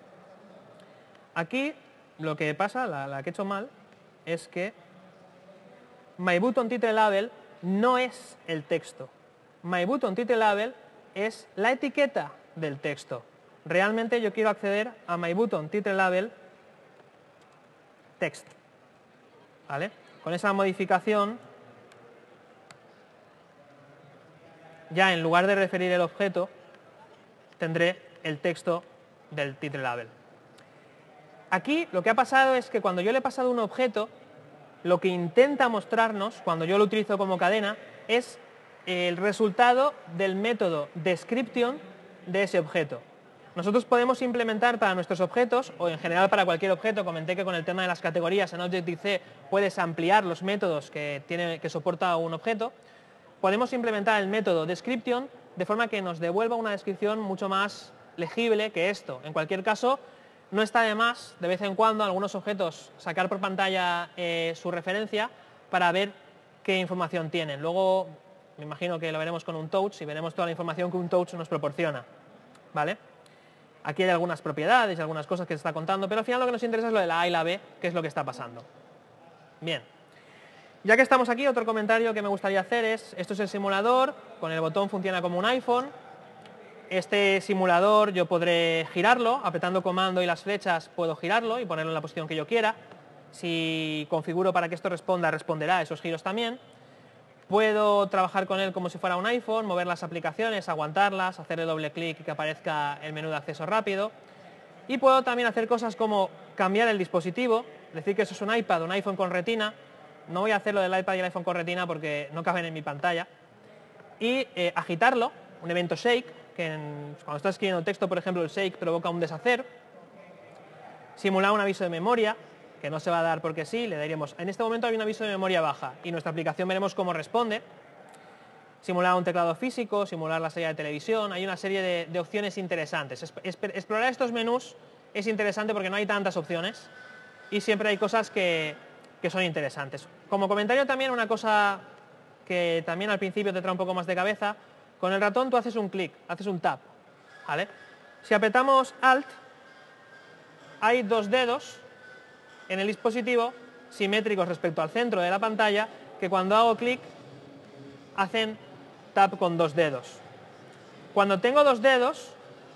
Speaker 1: Aquí lo que pasa, la que he hecho mal, es que myButtonTitleLabel no es el texto. myButtonTitleLabel es la etiqueta del texto. realmente yo quiero acceder a myButtonTitleLabel text. ¿Vale? Con esa modificación, ya en lugar de referir el objeto, tendré el texto del TitleLabel. Aquí lo que ha pasado es que cuando yo le he pasado un objeto, lo que intenta mostrarnos, cuando yo lo utilizo como cadena, es el resultado del método description de ese objeto. Nosotros podemos implementar para nuestros objetos, o en general para cualquier objeto, comenté que con el tema de las categorías en Objective-C puedes ampliar los métodos que soporta un objeto, podemos implementar el método description de forma que nos devuelva una descripción mucho más legible que esto. En cualquier caso, no está de más, de vez en cuando, algunos objetos sacar por pantalla su referencia para ver qué información tienen. Luego, me imagino que lo veremos con un touch y veremos toda la información que un touch nos proporciona. ¿Vale? Aquí hay algunas propiedades y algunas cosas que se está contando, pero al final lo que nos interesa es lo de la A y la B, que es lo que está pasando. Bien. Ya que estamos aquí, otro comentario que me gustaría hacer es, esto es el simulador, con el botón funciona como un iPhone. Este simulador yo podré girarlo, apretando comando y las flechas puedo girarlo y ponerlo en la posición que yo quiera. Si configuro para que esto responda, responderá a esos giros también. Puedo trabajar con él como si fuera un iPhone, mover las aplicaciones, aguantarlas, hacerle doble clic y que aparezca el menú de acceso rápido. Y puedo también hacer cosas como cambiar el dispositivo, decir que eso es un iPad, un iPhone con retina. No voy a hacerlo del iPad y el iPhone con retina porque no caben en mi pantalla. Y agitarlo, un evento shake, que cuando estás escribiendo texto, por ejemplo, el shake provoca un deshacer. Simular un aviso de memoria, que no se va a dar porque sí, le daríamos, en este momento hay un aviso de memoria baja y nuestra aplicación veremos cómo responde. Simular un teclado físico, simular la serie de televisión, hay una serie de opciones interesantes. Explorar estos menús es interesante porque no hay tantas opciones y siempre hay cosas que son interesantes. Como comentario también una cosa que también al principio te trae un poco más de cabeza, con el ratón tú haces un clic, haces un tap, ¿vale? Si apretamos Alt, hay dos dedos en el dispositivo simétricos respecto al centro de la pantalla que cuando hago clic hacen tap con dos dedos. Cuando tengo dos dedos,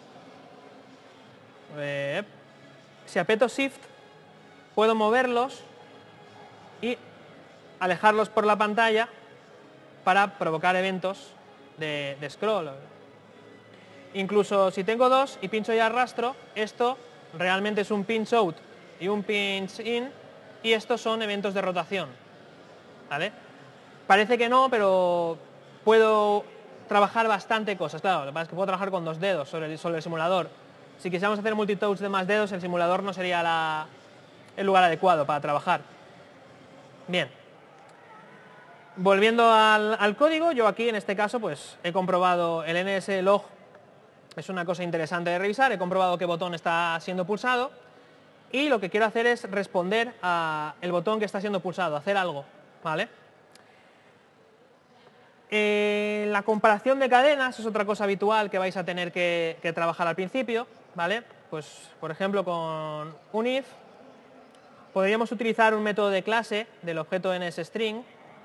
Speaker 1: si aprieto Shift, puedo moverlos y alejarlos por la pantalla para provocar eventos de scroll. Incluso si tengo dos y pincho y arrastro, esto realmente es un pinch out y un pinch in, y estos son eventos de rotación. ¿Vale? Parece que no, pero puedo trabajar bastante cosas. Claro, lo que pasa es que puedo trabajar con dos dedos sobre el simulador. Si quisiéramos hacer multitouch de más dedos, el simulador no sería el lugar adecuado para trabajar. Bien. Volviendo al código, yo aquí en este caso pues he comprobado el NSLog, es una cosa interesante de revisar, he comprobado qué botón está siendo pulsado y lo que quiero hacer es responder al botón que está siendo pulsado, hacer algo, ¿vale? La comparación de cadenas es otra cosa habitual que vais a tener que trabajar al principio, ¿vale? Pues por ejemplo con un if podríamos utilizar un método de clase del objeto NSString.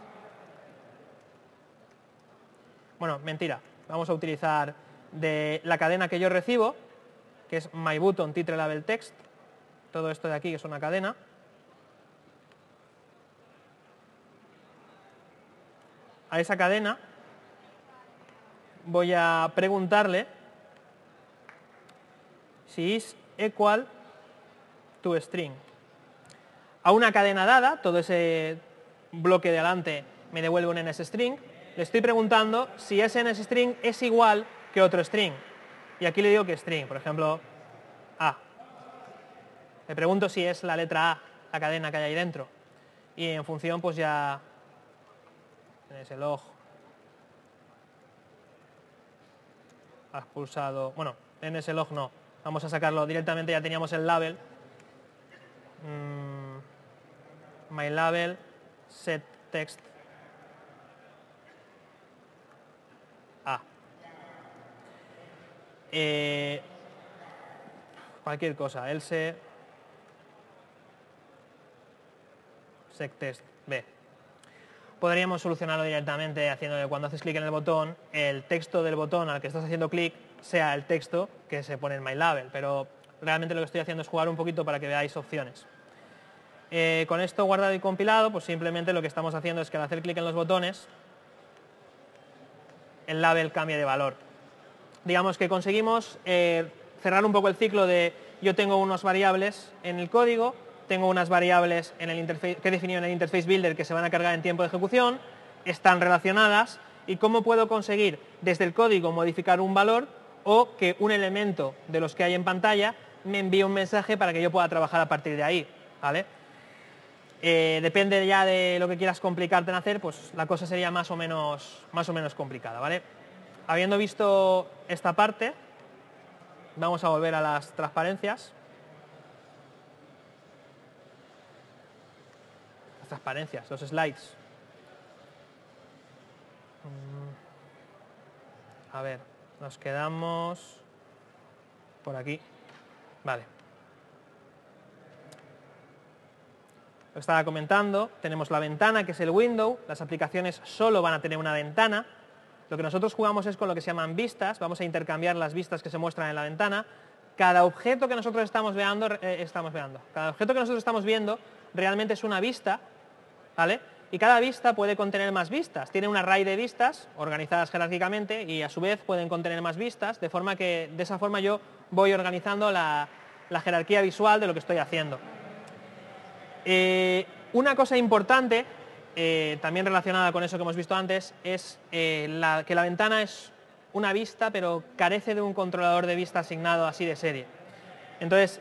Speaker 1: Bueno, mentira, vamos a utilizar de la cadena que yo recibo, que es myButtonTitleLabelText, todo esto de aquí que es una cadena. A esa cadena voy a preguntarle si is equal to string. A una cadena dada, todo ese bloque de adelante me devuelve un NSString, le estoy preguntando si ese NSString es igual que otro string. Y aquí le digo que string, por ejemplo, A. Le pregunto si es la letra A, la cadena que hay ahí dentro. Y en función, pues ya NSLog has pulsado, bueno, NSLog no, vamos a sacarlo directamente, ya teníamos el label. MyLabel set text A. Cualquier cosa, else sectest B. Podríamos solucionarlo directamente haciendo que cuando haces clic en el botón, el texto del botón al que estás haciendo clic sea el texto que se pone en MyLabel, pero realmente lo que estoy haciendo es jugar un poquito para que veáis opciones. Con esto guardado y compilado, pues simplemente lo que estamos haciendo es que al hacer clic en los botones, el label cambia de valor. Digamos que conseguimos cerrar un poco el ciclo de yo tengo unas variables en el código, tengo unas variables en el interface, que he definido en el interface builder que se van a cargar en tiempo de ejecución, están relacionadas, y cómo puedo conseguir desde el código modificar un valor o que un elemento de los que hay en pantalla me envíe un mensaje para que yo pueda trabajar a partir de ahí, ¿vale? Depende ya de lo que quieras complicarte en hacer, pues la cosa sería más o menos complicada, ¿vale? Habiendo visto esta parte, vamos a volver a las transparencias. Las transparencias, los slides. A ver, nos quedamos por aquí. Vale. Lo estaba comentando, tenemos la ventana, que es el window, las aplicaciones solo van a tener una ventana. Lo que nosotros jugamos es con lo que se llaman vistas, vamos a intercambiar las vistas que se muestran en la ventana. Cada objeto que nosotros estamos viendo realmente es una vista, ¿vale? Y cada vista puede contener más vistas. Tiene un array de vistas organizadas jerárquicamente y a su vez pueden contener más vistas, de esa forma yo voy organizando la jerarquía visual de lo que estoy haciendo. Una cosa importante, también relacionada con eso que hemos visto antes, es que la ventana es una vista, pero carece de un controlador de vista asignado así de serie. Entonces,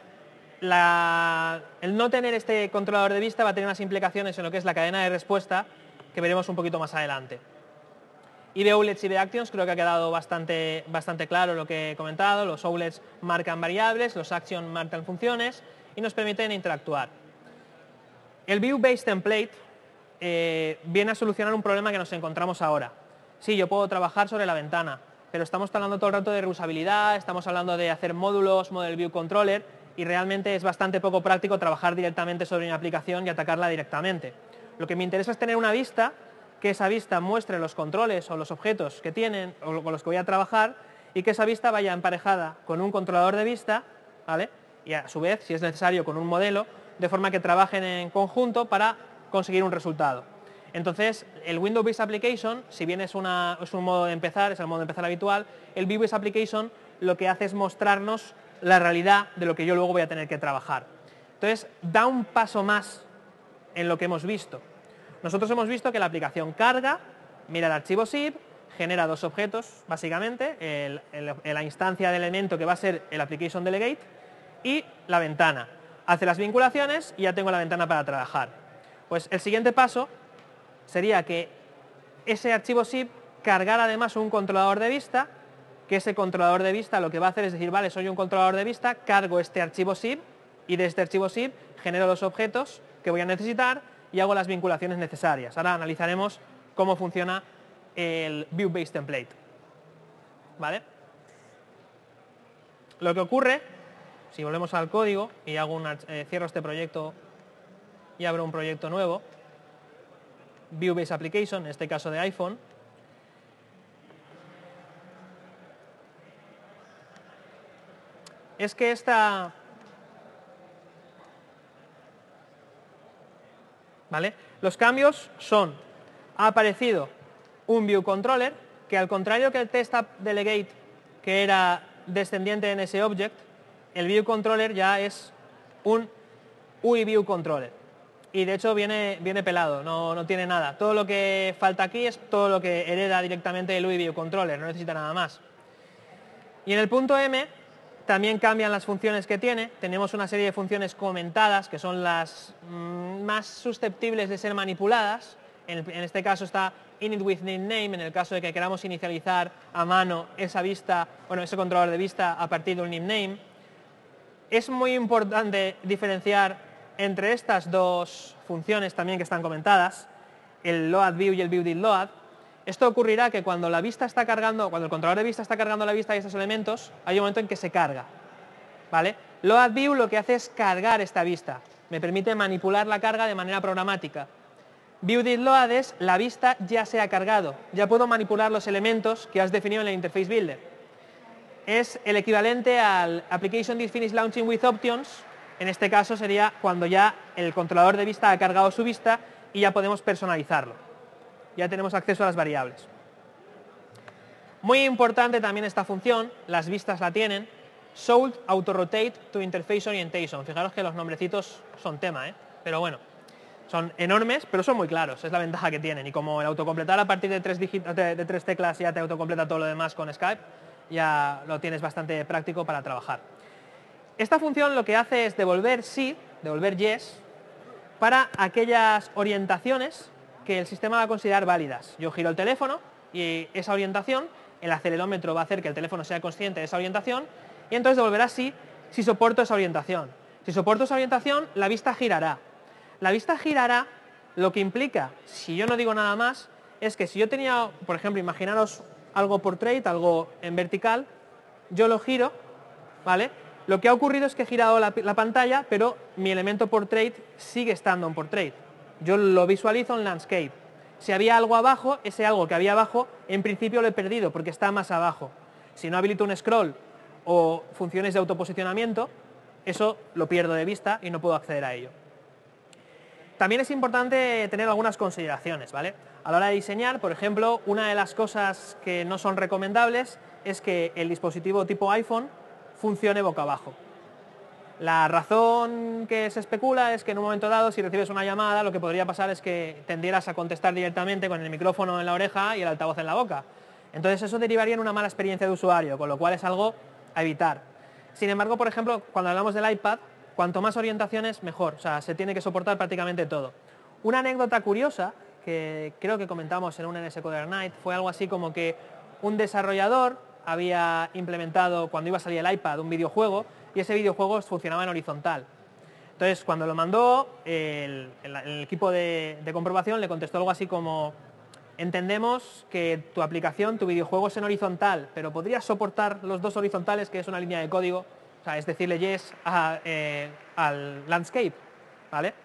Speaker 1: el no tener este controlador de vista va a tener unas implicaciones en lo que es la cadena de respuesta que veremos un poquito más adelante. Y de outlets y de actions creo que ha quedado bastante claro lo que he comentado. Los outlets marcan variables, los actions marcan funciones y nos permiten interactuar. El View-Based Template viene a solucionar un problema que nos encontramos ahora. Sí, yo puedo trabajar sobre la ventana, pero estamos hablando todo el rato de reusabilidad, estamos hablando de hacer módulos, Model View Controller, y realmente es bastante poco práctico trabajar directamente sobre una aplicación y atacarla directamente. Lo que me interesa es tener una vista, que esa vista muestre los controles o los objetos que tienen o con los que voy a trabajar, y que esa vista vaya emparejada con un controlador de vista, ¿vale? Y a su vez, si es necesario, con un modelo, de forma que trabajen en conjunto para conseguir un resultado. Entonces, el Window-Based Application, si bien es un modo de empezar, es el modo de empezar habitual, el View-Based Application lo que hace es mostrarnos la realidad de lo que yo luego voy a tener que trabajar. Entonces, da un paso más en lo que hemos visto. Nosotros hemos visto que la aplicación carga, mira el archivo zip, genera dos objetos, básicamente, la instancia de elemento que va a ser el Application Delegate y la ventana. Hace las vinculaciones y ya tengo la ventana para trabajar. Pues el siguiente paso sería que ese archivo zip cargara además un controlador de vista, que ese controlador de vista lo que va a hacer es decir, vale, soy un controlador de vista, cargo este archivo zip y de este archivo zip genero los objetos que voy a necesitar y hago las vinculaciones necesarias. Ahora analizaremos cómo funciona el View-Based Template. ¿Vale? Lo que ocurre, si volvemos al código y cierro este proyecto y abro un proyecto nuevo, View-Based Application, en este caso de iPhone, es que ¿vale? Los cambios son, ha aparecido un View Controller, que al contrario que el TestAppDelegate, que era descendiente en ese object, el View Controller ya es un UI View Controller. Y de hecho viene pelado, no tiene nada. Todo lo que falta aquí es todo lo que hereda directamente del UI View Controller, no necesita nada más. Y en el punto M también cambian las funciones que tiene. Tenemos una serie de funciones comentadas, que son las más susceptibles de ser manipuladas. En este caso está init with name, en el caso de que queramos inicializar a mano esa vista, ese controlador de vista a partir de un name. Es muy importante diferenciar entre estas dos funciones también que están comentadas, el loadView y el viewDidLoad. Esto ocurrirá que cuando la vista está cargando, cuando el controlador de vista está cargando la vista y estos elementos, hay un momento en que se carga, ¿vale? LoadView lo que hace es cargar esta vista, me permite manipular la carga de manera programática. ViewDidLoad es la vista ya se ha cargado, ya puedo manipular los elementos que has definido en el Interface Builder. es el equivalente al Application Did Finish Launching with Options. En este caso sería cuando ya el controlador de vista ha cargado su vista y ya podemos personalizarlo. Ya tenemos acceso a las variables. Muy importante también esta función, las vistas la tienen, Should Auto Rotate to Interface Orientation. Fijaros que los nombrecitos son tema, pero bueno, son enormes, pero son muy claros, es la ventaja que tienen. Y como el autocompletar a partir de tres teclas ya te autocompleta todo lo demás con Skype, ya lo tienes bastante práctico para trabajar. Esta función lo que hace es devolver sí, devolver yes, para aquellas orientaciones que el sistema va a considerar válidas. Yo giro el teléfono y esa orientación, el acelerómetro va a hacer que el teléfono sea consciente de esa orientación y entonces devolverá sí si soporto esa orientación. Si soporto esa orientación, la vista girará. La vista girará, lo que implica, si yo no digo nada más, es que si yo tenía, por ejemplo, imaginaros algo portrait, algo en vertical, yo lo giro, ¿vale? Lo que ha ocurrido es que he girado la pantalla, pero mi elemento portrait sigue estando en portrait. Yo lo visualizo en landscape. Si había algo abajo, ese algo que había abajo, en principio lo he perdido porque está más abajo. Si no habilito un scroll o funciones de autoposicionamiento, eso lo pierdo de vista y no puedo acceder a ello. También es importante tener algunas consideraciones, ¿vale? A la hora de diseñar, por ejemplo, una de las cosas que no son recomendables es que el dispositivo tipo iPhone funcione boca abajo. La razón que se especula es que en un momento dado, si recibes una llamada, lo que podría pasar es que tendieras a contestar directamente con el micrófono en la oreja y el altavoz en la boca. Entonces eso derivaría en una mala experiencia de usuario, con lo cual es algo a evitar. Sin embargo, por ejemplo, cuando hablamos del iPad, cuanto más orientaciones, mejor. O sea, se tiene que soportar prácticamente todo. Una anécdota curiosa, que creo que comentamos en un NS Coder Night, fue algo así como que un desarrollador había implementado, cuando iba a salir el iPad, un videojuego, y ese videojuego funcionaba en horizontal. Entonces, cuando lo mandó, el equipo de comprobación le contestó algo así como: entendemos que tu aplicación, tu videojuego es en horizontal, pero ¿podrías soportar los dos horizontales, que es una línea de código? O sea, es decirle yes al landscape, ¿vale?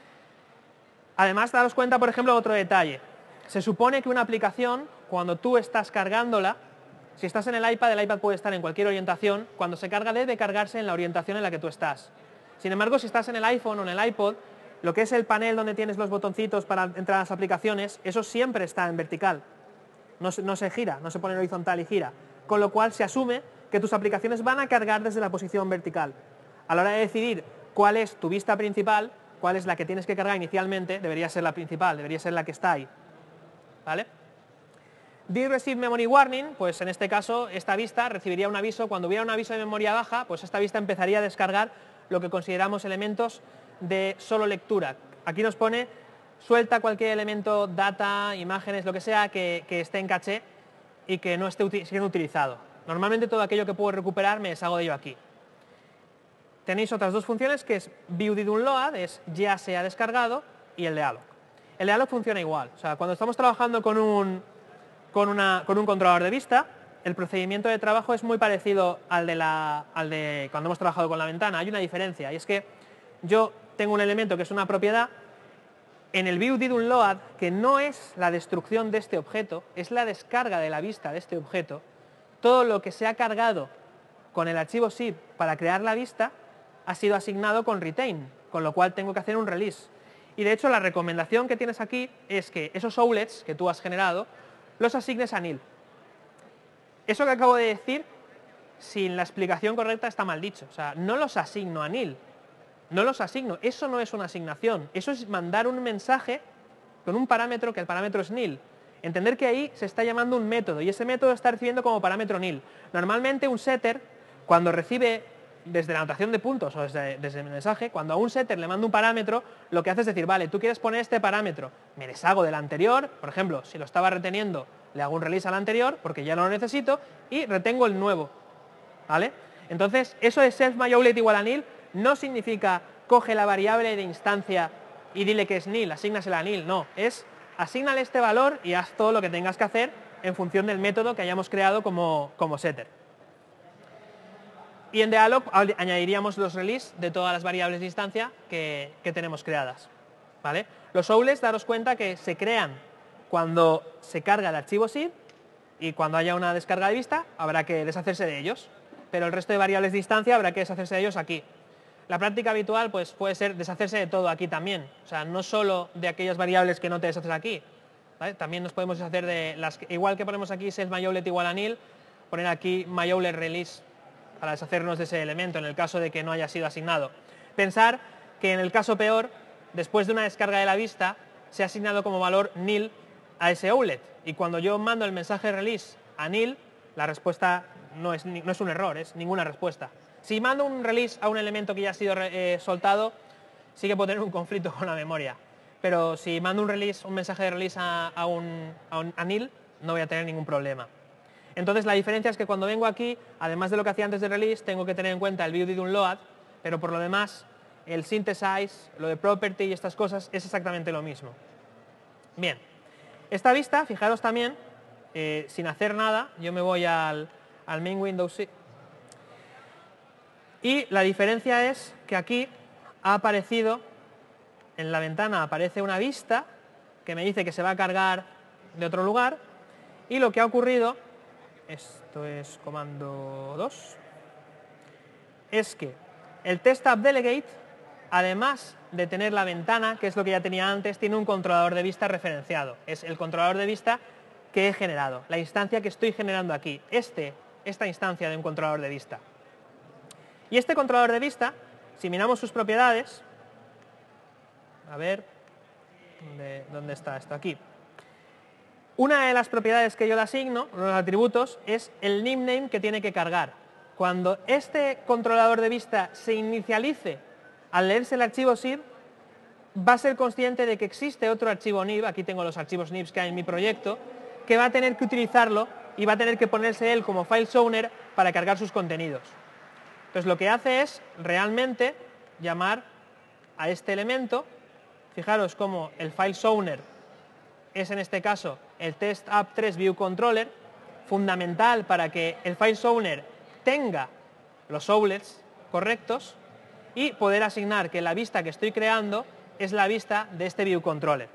Speaker 1: Además, daros cuenta, por ejemplo, de otro detalle. Se supone que una aplicación, cuando tú estás cargándola, si estás en el iPad puede estar en cualquier orientación. Cuando se carga, debe cargarse en la orientación en la que tú estás. Sin embargo, si estás en el iPhone o en el iPod, lo que es el panel donde tienes los botoncitos para entrar a las aplicaciones, eso siempre está en vertical. No se gira, no se pone en horizontal y gira. Con lo cual se asume que tus aplicaciones van a cargar desde la posición vertical. A la hora de decidir cuál es tu vista principal, cuál es la que tienes que cargar inicialmente, debería ser la principal, debería ser la que está ahí, ¿vale? Did Receive Memory Warning, pues en este caso esta vista recibiría un aviso. Cuando hubiera un aviso de memoria baja, pues esta vista empezaría a descargar lo que consideramos elementos de solo lectura. Aquí nos pone: suelta cualquier elemento, data, imágenes, lo que sea que esté en caché y que no esté siendo utilizado. Normalmente todo aquello que puedo recuperar me deshago de ello aquí. Tenéis otras dos funciones, que es View Did Unload, es ya se ha descargado, y el de alloc. El de alloc funciona igual. O sea, cuando estamos trabajando con un controlador de vista, el procedimiento de trabajo es muy parecido al de cuando hemos trabajado con la ventana. Hay una diferencia, y es que yo tengo un elemento que es una propiedad. En el View Did Unload, que no es la destrucción de este objeto, es la descarga de la vista de este objeto, todo lo que se ha cargado con el archivo zip para crear la vista ha sido asignado con retain, con lo cual tengo que hacer un release. Y de hecho la recomendación que tienes aquí es que esos outlets que tú has generado los asignes a nil. Eso que acabo de decir, sin la explicación correcta, está mal dicho. O sea, no los asigno a nil. No los asigno. Eso no es una asignación. Eso es mandar un mensaje con un parámetro, que el parámetro es nil. Entender que ahí se está llamando un método y ese método está recibiendo como parámetro nil. Normalmente un setter, cuando recibe desde la anotación de puntos o desde el mensaje, cuando a un setter le mando un parámetro, lo que hace es decir: vale, tú quieres poner este parámetro, me deshago del anterior. Por ejemplo, si lo estaba reteniendo, le hago un release al anterior porque ya no lo necesito y retengo el nuevo, ¿vale? Entonces, eso de self-myOutlet igual a nil no significa coge la variable de instancia y dile que es nil, asígnasela a nil. No, es asígnale este valor y haz todo lo que tengas que hacer en función del método que hayamos creado como setter. Y en the alloc añadiríamos los release de todas las variables de instancia que tenemos creadas, ¿vale? Los outlets, daros cuenta que se crean cuando se carga el archivo zip y cuando haya una descarga de vista habrá que deshacerse de ellos, pero el resto de variables de instancia habrá que deshacerse de ellos aquí. La práctica habitual pues, puede ser deshacerse de todo aquí también, o sea, no solo de aquellas variables que no te deshaces aquí, ¿vale? También nos podemos deshacer de las que, igual que ponemos aquí self_myOulet igual a nil, poner aquí myOulet release para deshacernos de ese elemento en el caso de que no haya sido asignado. Pensar que en el caso peor, después de una descarga de la vista, se ha asignado como valor nil a ese oulet, y cuando yo mando el mensaje release a nil, la respuesta no es un error, es ninguna respuesta. Si mando un release a un elemento que ya ha sido soltado, sí que puedo tener un conflicto con la memoria, pero si mando un mensaje de release a nil, no voy a tener ningún problema. Entonces la diferencia es que cuando vengo aquí, además de lo que hacía antes de release, tengo que tener en cuenta el viewDidUnload, pero por lo demás, el synthesize, lo de property y estas cosas es exactamente lo mismo. Bien, esta vista, fijaros también, sin hacer nada, yo me voy al main Windows y la diferencia es que aquí ha aparecido, en la ventana aparece una vista que me dice que se va a cargar de otro lugar, y lo que ha ocurrido, esto es comando 2, es que el test_app_delegate, además de tener la ventana, que es lo que ya tenía antes, tiene un controlador de vista referenciado. Es el controlador de vista que he generado, la instancia que estoy generando aquí, esta instancia de un controlador de vista. Y este controlador de vista, si miramos sus propiedades, a ver, ¿dónde está esto? Aquí. Una de las propiedades que yo le asigno, uno de los atributos, es el name que tiene que cargar. Cuando este controlador de vista se inicialice al leerse el archivo zip, va a ser consciente de que existe otro archivo nib, aquí tengo los archivos nibs que hay en mi proyecto, que va a tener que utilizarlo y va a tener que ponerse él como filezowner para cargar sus contenidos. Entonces lo que hace es realmente llamar a este elemento, fijaros cómo el filezowner es en este caso el test_app_3_viewController, fundamental para que el filezowner tenga los outlets correctos y poder asignar que la vista que estoy creando es la vista de este viewController.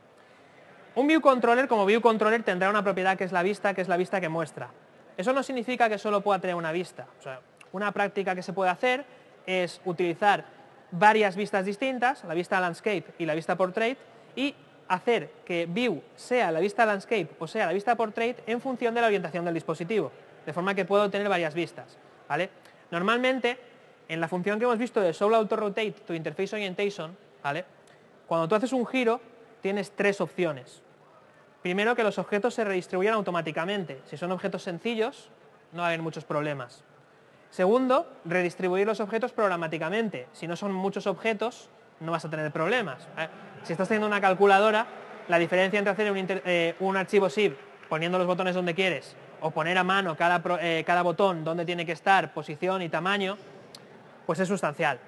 Speaker 1: Un viewController como viewController tendrá una propiedad que es la vista que muestra. Eso no significa que solo pueda tener una vista. O sea, una práctica que se puede hacer es utilizar varias vistas distintas, la vista landscape y la vista portrait, y hacer que view sea la vista landscape o sea la vista portrait en función de la orientación del dispositivo, de forma que puedo tener varias vistas, ¿vale? Normalmente, en la función que hemos visto de show auto rotate to interface orientation, ¿vale? Cuando tú haces un giro, tienes tres opciones. Primero, que los objetos se redistribuyan automáticamente. Si son objetos sencillos, no va a haber muchos problemas. Segundo, redistribuir los objetos programáticamente. Si no son muchos objetos, no vas a tener problemas, ¿eh? Si estás teniendo una calculadora, la diferencia entre hacer un archivo zip poniendo los botones donde quieres o poner a mano cada botón donde tiene que estar, posición y tamaño, pues es sustancial.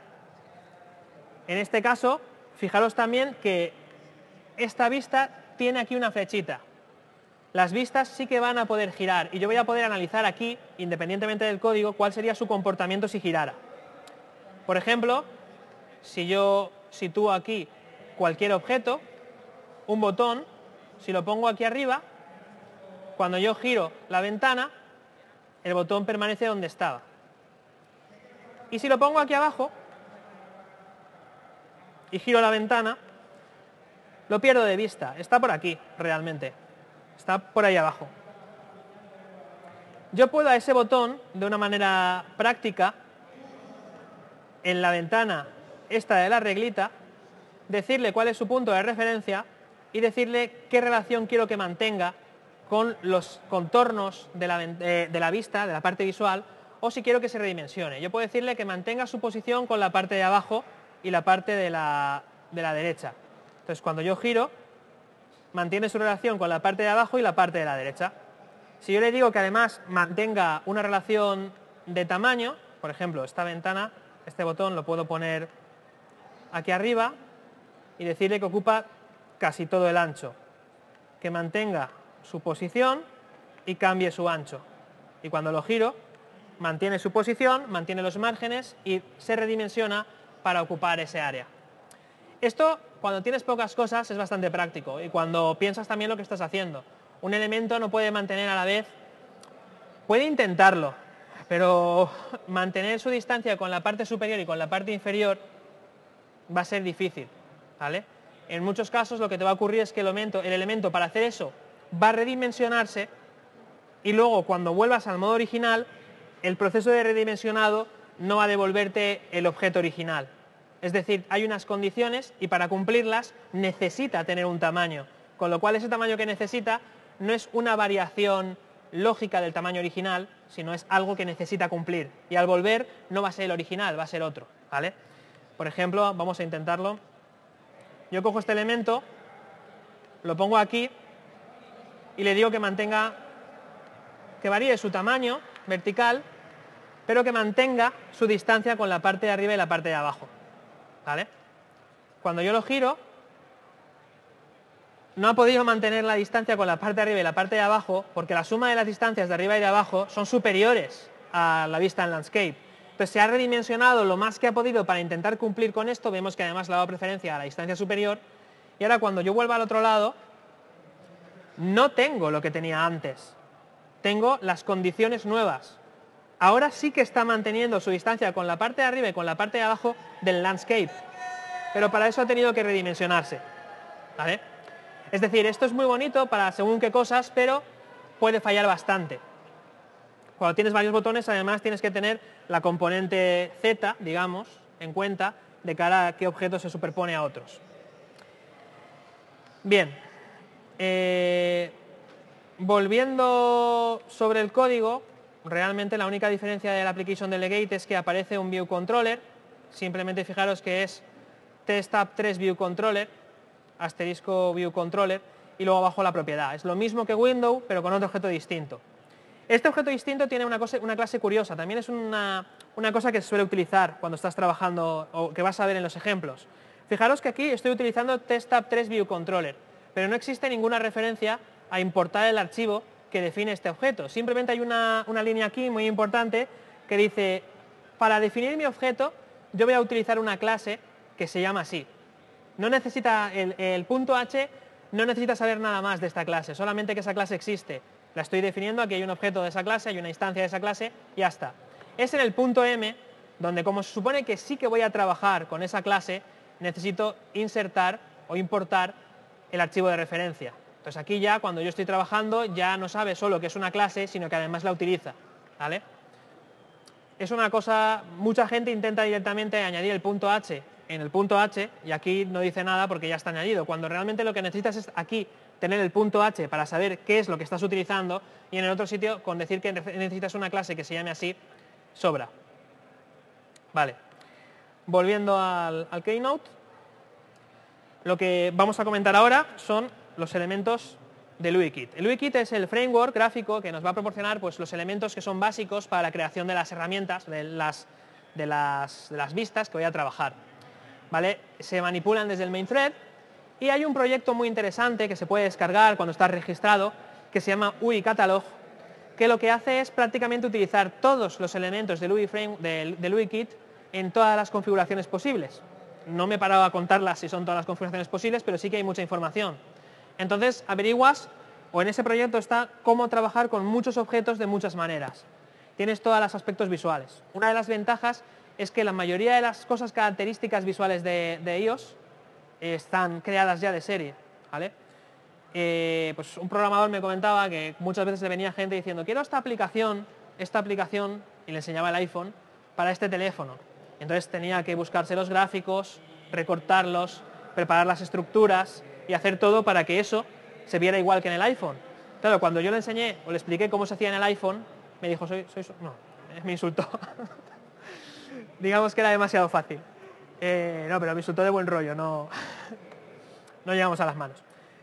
Speaker 1: En este caso, fijaros también que esta vista tiene aquí una flechita. Las vistas sí que van a poder girar y yo voy a poder analizar aquí, independientemente del código, cuál sería su comportamiento si girara. Por ejemplo, si yo sitúo aquí cualquier objeto, un botón, si lo pongo aquí arriba, cuando yo giro la ventana, el botón permanece donde estaba. Y si lo pongo aquí abajo y giro la ventana, lo pierdo de vista. Está por aquí, realmente. Está por ahí abajo. Yo puedo a ese botón, de una manera práctica, en la ventana esta de la reglita, decirle cuál es su punto de referencia y decirle qué relación quiero que mantenga con los contornos de la vista, de la parte visual, o si quiero que se redimensione. Yo puedo decirle que mantenga su posición con la parte de abajo y la parte de la derecha. Entonces, cuando yo giro, mantiene su relación con la parte de abajo y la parte de la derecha. Si yo le digo que además mantenga una relación de tamaño, por ejemplo, esta ventana, este botón lo puedo poner aquí arriba y decirle que ocupa casi todo el ancho, que mantenga su posición y cambie su ancho. Y cuando lo giro, mantiene su posición, mantiene los márgenes y se redimensiona para ocupar ese área. Esto, cuando tienes pocas cosas, es bastante práctico y cuando piensas también lo que estás haciendo. Un elemento no puede mantener a la vez, puede intentarlo, pero mantener su distancia con la parte superior y con la parte inferior va a ser difícil, ¿vale? En muchos casos lo que te va a ocurrir es que el elemento para hacer eso va a redimensionarse y luego cuando vuelvas al modo original, el proceso de redimensionado no va a devolverte el objeto original. Es decir, hay unas condiciones y para cumplirlas necesita tener un tamaño, con lo cual ese tamaño que necesita no es una variación lógica del tamaño original, sino es algo que necesita cumplir. Y al volver no va a ser el original, va a ser otro, ¿vale? Por ejemplo, vamos a intentarlo. Yo cojo este elemento, lo pongo aquí y le digo que mantenga, que varíe su tamaño vertical, pero que mantenga su distancia con la parte de arriba y la parte de abajo, ¿vale? Cuando yo lo giro, no ha podido mantener la distancia con la parte de arriba y la parte de abajo porque la suma de las distancias de arriba y de abajo son superiores a la vista en landscape. Entonces se ha redimensionado lo más que ha podido para intentar cumplir con esto. Vemos que además le ha dado preferencia a la distancia superior. Y ahora cuando yo vuelva al otro lado, no tengo lo que tenía antes. Tengo las condiciones nuevas. Ahora sí que está manteniendo su distancia con la parte de arriba y con la parte de abajo del landscape. Pero para eso ha tenido que redimensionarse, ¿vale? Es decir, esto es muy bonito para según qué cosas, pero puede fallar bastante. Cuando tienes varios botones, además tienes que tener la componente Z, digamos, en cuenta de cara a qué objeto se superpone a otros. Bien, volviendo sobre el código, realmente la única diferencia de la application delegate es que aparece un view controller. Simplemente fijaros que es test_app3 view controller, asterisco view controller, y luego abajo la propiedad. Es lo mismo que window, pero con otro objeto distinto. Este objeto distinto tiene una clase curiosa. También es una cosa que se suele utilizar cuando estás trabajando o que vas a ver en los ejemplos. Fijaros que aquí estoy utilizando test_app3 view controller, pero no existe ninguna referencia a importar el archivo que define este objeto. Simplemente hay una línea aquí muy importante que dice, para definir mi objeto, yo voy a utilizar una clase que se llama así. No necesita el punto H, no necesita saber nada más de esta clase, solamente que esa clase existe. La estoy definiendo, aquí hay un objeto de esa clase, hay una instancia de esa clase, y ya está. Es en el punto M, donde como se supone que sí que voy a trabajar con esa clase, necesito insertar o importar el archivo de referencia. Entonces aquí ya, cuando yo estoy trabajando, ya no sabe solo que es una clase, sino que además la utiliza, ¿vale? Es una cosa, mucha gente intenta directamente añadir el punto H en el punto H y aquí no dice nada porque ya está añadido, cuando realmente lo que necesitas es aquí tener el punto H para saber qué es lo que estás utilizando y en el otro sitio con decir que necesitas una clase que se llame así, sobra. Vale, volviendo al Keynote, lo que vamos a comentar ahora son los elementos del UIKit. El UIKit es el framework gráfico que nos va a proporcionar pues, los elementos que son básicos para la creación de las herramientas, de las vistas que voy a trabajar. ¿Vale? Se manipulan desde el main thread y hay un proyecto muy interesante que se puede descargar cuando estás registrado que se llama UI Catalog, que lo que hace es prácticamente utilizar todos los elementos del UIKit en todas las configuraciones posibles. No me he parado a contarlas si son todas las configuraciones posibles, pero sí que hay mucha información. Entonces averiguas, o en ese proyecto está cómo trabajar con muchos objetos de muchas maneras. Tienes todos los aspectos visuales. Una de las ventajas es que la mayoría de las cosas características visuales de iOS están creadas ya de serie, ¿vale? Pues un programador me comentaba que muchas veces le venía gente diciendo quiero esta aplicación, y le enseñaba el iPhone para este teléfono. Entonces tenía que buscarse los gráficos, recortarlos, preparar las estructuras y hacer todo para que eso se viera igual que en el iPhone. Claro, cuando yo le enseñé o le expliqué cómo se hacía en el iPhone, me dijo, no, me insultó. Digamos que era demasiado fácil. No, pero me insultó de buen rollo, no llegamos a las manos.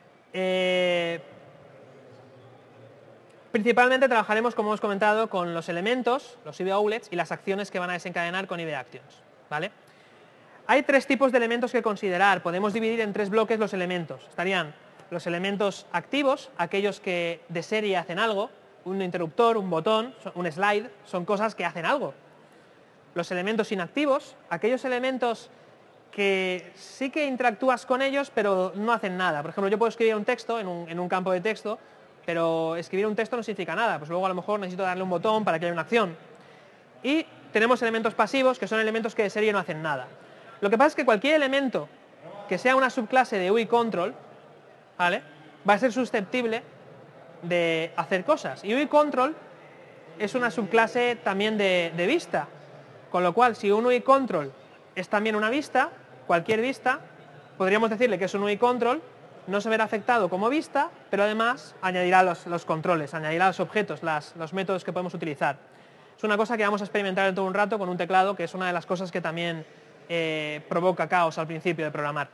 Speaker 1: Principalmente trabajaremos, como hemos comentado, con los elementos, los IDOUlets y las acciones que van a desencadenar con IDActions, ¿vale? Hay tres tipos de elementos que considerar. Podemos dividir en tres bloques los elementos. Estarían los elementos activos, aquellos que de serie hacen algo, un interruptor, un botón, un slide, son cosas que hacen algo. Los elementos inactivos, aquellos elementos que sí que interactúas con ellos, pero no hacen nada. Por ejemplo, yo puedo escribir un texto en un campo de texto pero escribir un texto no significa nada, pues luego a lo mejor necesito darle un botón para que haya una acción. Y tenemos elementos pasivos, que son elementos que de serie no hacen nada. Lo que pasa es que cualquier elemento que sea una subclase de UI control, ¿vale?, va a ser susceptible de hacer cosas. Y UI control es una subclase también de vista, con lo cual si un UI control es también una vista, cualquier vista, podríamos decirle que es un UI control, no se verá afectado como vista, pero además añadirá los controles, añadirá los objetos, los métodos que podemos utilizar. Es una cosa que vamos a experimentar dentro de un rato con un teclado, que es una de las cosas que también provoca caos al principio de programar.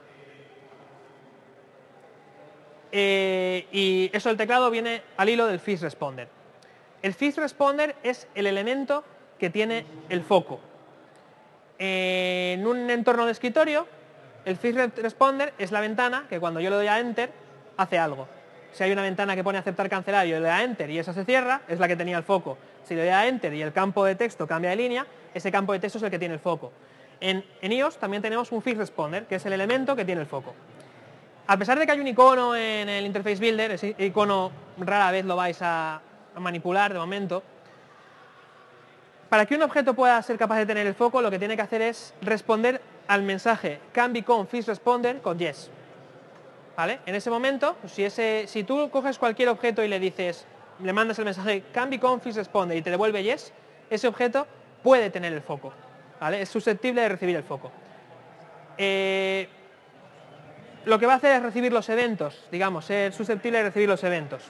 Speaker 1: Y eso del teclado viene al hilo del fixed responder. El fixed responder es el elemento que tiene el foco. En un entorno de escritorio, el fixed responder es la ventana que cuando yo le doy a Enter hace algo. Si hay una ventana que pone aceptar, cancelar y yo le doy a Enter y esa se cierra, es la que tenía el foco. Si le doy a Enter y el campo de texto cambia de línea, ese campo de texto es el que tiene el foco. En iOS también tenemos un fixed responder, que es el elemento que tiene el foco. A pesar de que hay un icono en el Interface Builder, ese icono rara vez lo vais a manipular de momento, para que un objeto pueda ser capaz de tener el foco, lo que tiene que hacer es responder al mensaje can become fixed responder con yes. ¿Vale? En ese momento, si tú coges cualquier objeto y le mandas el mensaje can become fixed responder y te devuelve yes, ese objeto puede tener el foco. ¿Vale? Es susceptible de recibir el foco. Lo que va a hacer es recibir los eventos, digamos, ser susceptible de recibir los eventos.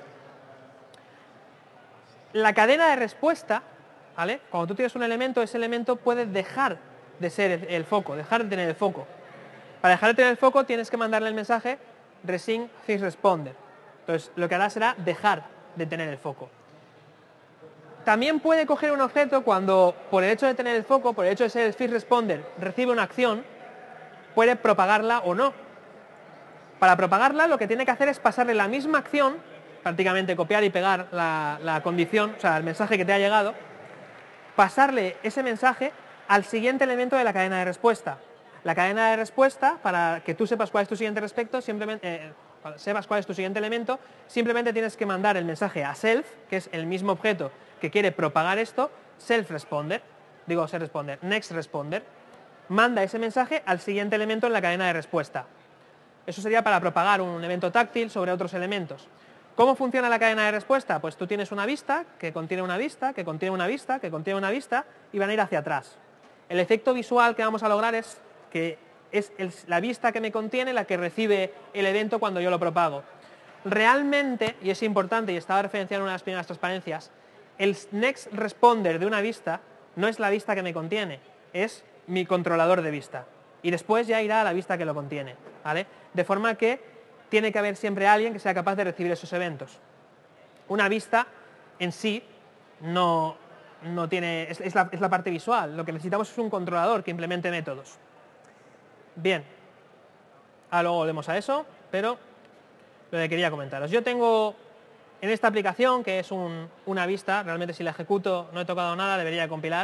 Speaker 1: La cadena de respuesta, ¿vale?, cuando tú tienes un elemento, ese elemento puede dejar de ser el foco, dejar de tener el foco. Para dejar de tener el foco tienes que mandarle el mensaje resign fixed responder. Entonces, lo que hará será dejar de tener el foco. También puede coger un objeto cuando, por el hecho de tener el foco, por el hecho de ser el fixed responder, recibe una acción, puede propagarla o no. Para propagarla lo que tiene que hacer es pasarle la misma acción, prácticamente copiar y pegar la condición, o sea, el mensaje que te ha llegado, pasarle ese mensaje al siguiente elemento de la cadena de respuesta. La cadena de respuesta, para que tú sepas cuál es tu siguiente elemento, simplemente tienes que mandar el mensaje a self, que es el mismo objeto que quiere propagar esto, self responder, next responder, manda ese mensaje al siguiente elemento en la cadena de respuesta. Eso sería para propagar un evento táctil sobre otros elementos. ¿Cómo funciona la cadena de respuesta? Pues tú tienes una vista, que contiene una vista, que contiene una vista, que contiene una vista, y van a ir hacia atrás. El efecto visual que vamos a lograr es que es la vista que me contiene la que recibe el evento cuando yo lo propago. Realmente, y es importante, y estaba referenciado en una de las primeras transparencias, el next responder de una vista no es la vista que me contiene, es mi controlador de vista. Y después ya irá a la vista que lo contiene, ¿vale? De forma que tiene que haber siempre alguien que sea capaz de recibir esos eventos. Una vista en sí no tiene, es la parte visual. Lo que necesitamos es un controlador que implemente métodos. Bien, luego volvemos a eso, pero lo que quería comentaros. Yo tengo en esta aplicación, que es una vista, realmente si la ejecuto no he tocado nada, debería compilar.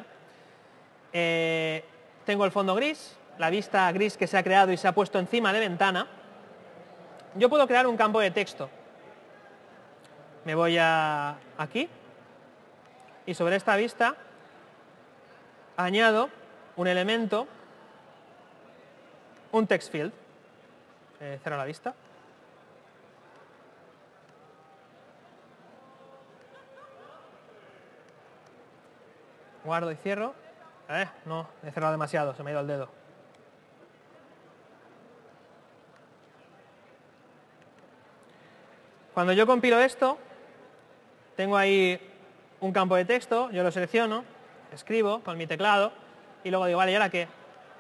Speaker 1: Tengo el fondo gris, la vista gris que se ha creado y se ha puesto encima de ventana. Yo puedo crear un campo de texto. Me voy aquí y sobre esta vista añado un elemento, un text field. Cierro la vista. Guardo y cierro. No, he cerrado demasiado, se me ha ido el dedo. Cuando yo compilo esto, tengo ahí un campo de texto, yo lo selecciono, escribo con mi teclado y luego digo, vale, ¿y ahora qué?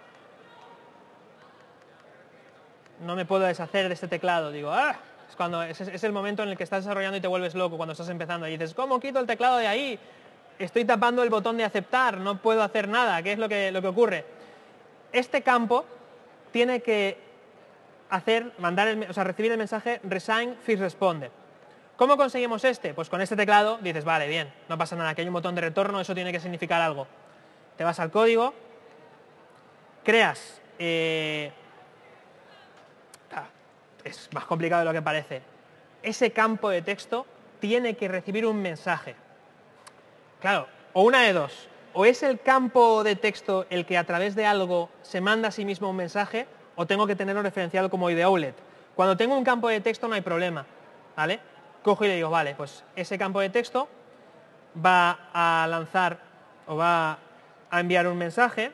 Speaker 1: No me puedo deshacer de este teclado. Digo, es el momento en el que estás desarrollando y te vuelves loco cuando estás empezando. Y dices, ¿cómo quito el teclado de ahí? Estoy tapando el botón de aceptar, no puedo hacer nada. ¿Qué es lo que ocurre? Este campo tiene que recibir el mensaje resign fixed responder. ¿Cómo conseguimos este? Pues con este teclado dices, vale, bien, no pasa nada, que hay un botón de retorno, eso tiene que significar algo. Te vas al código, creas, es más complicado de lo que parece, ese campo de texto tiene que recibir un mensaje. Claro, o una de dos, o es el campo de texto el que a través de algo se manda a sí mismo un mensaje, o tengo que tenerlo referenciado como IDOlet. Cuando tengo un campo de texto no hay problema, ¿vale? Cojo y le digo, vale, pues ese campo de texto va a lanzar o va a enviar un mensaje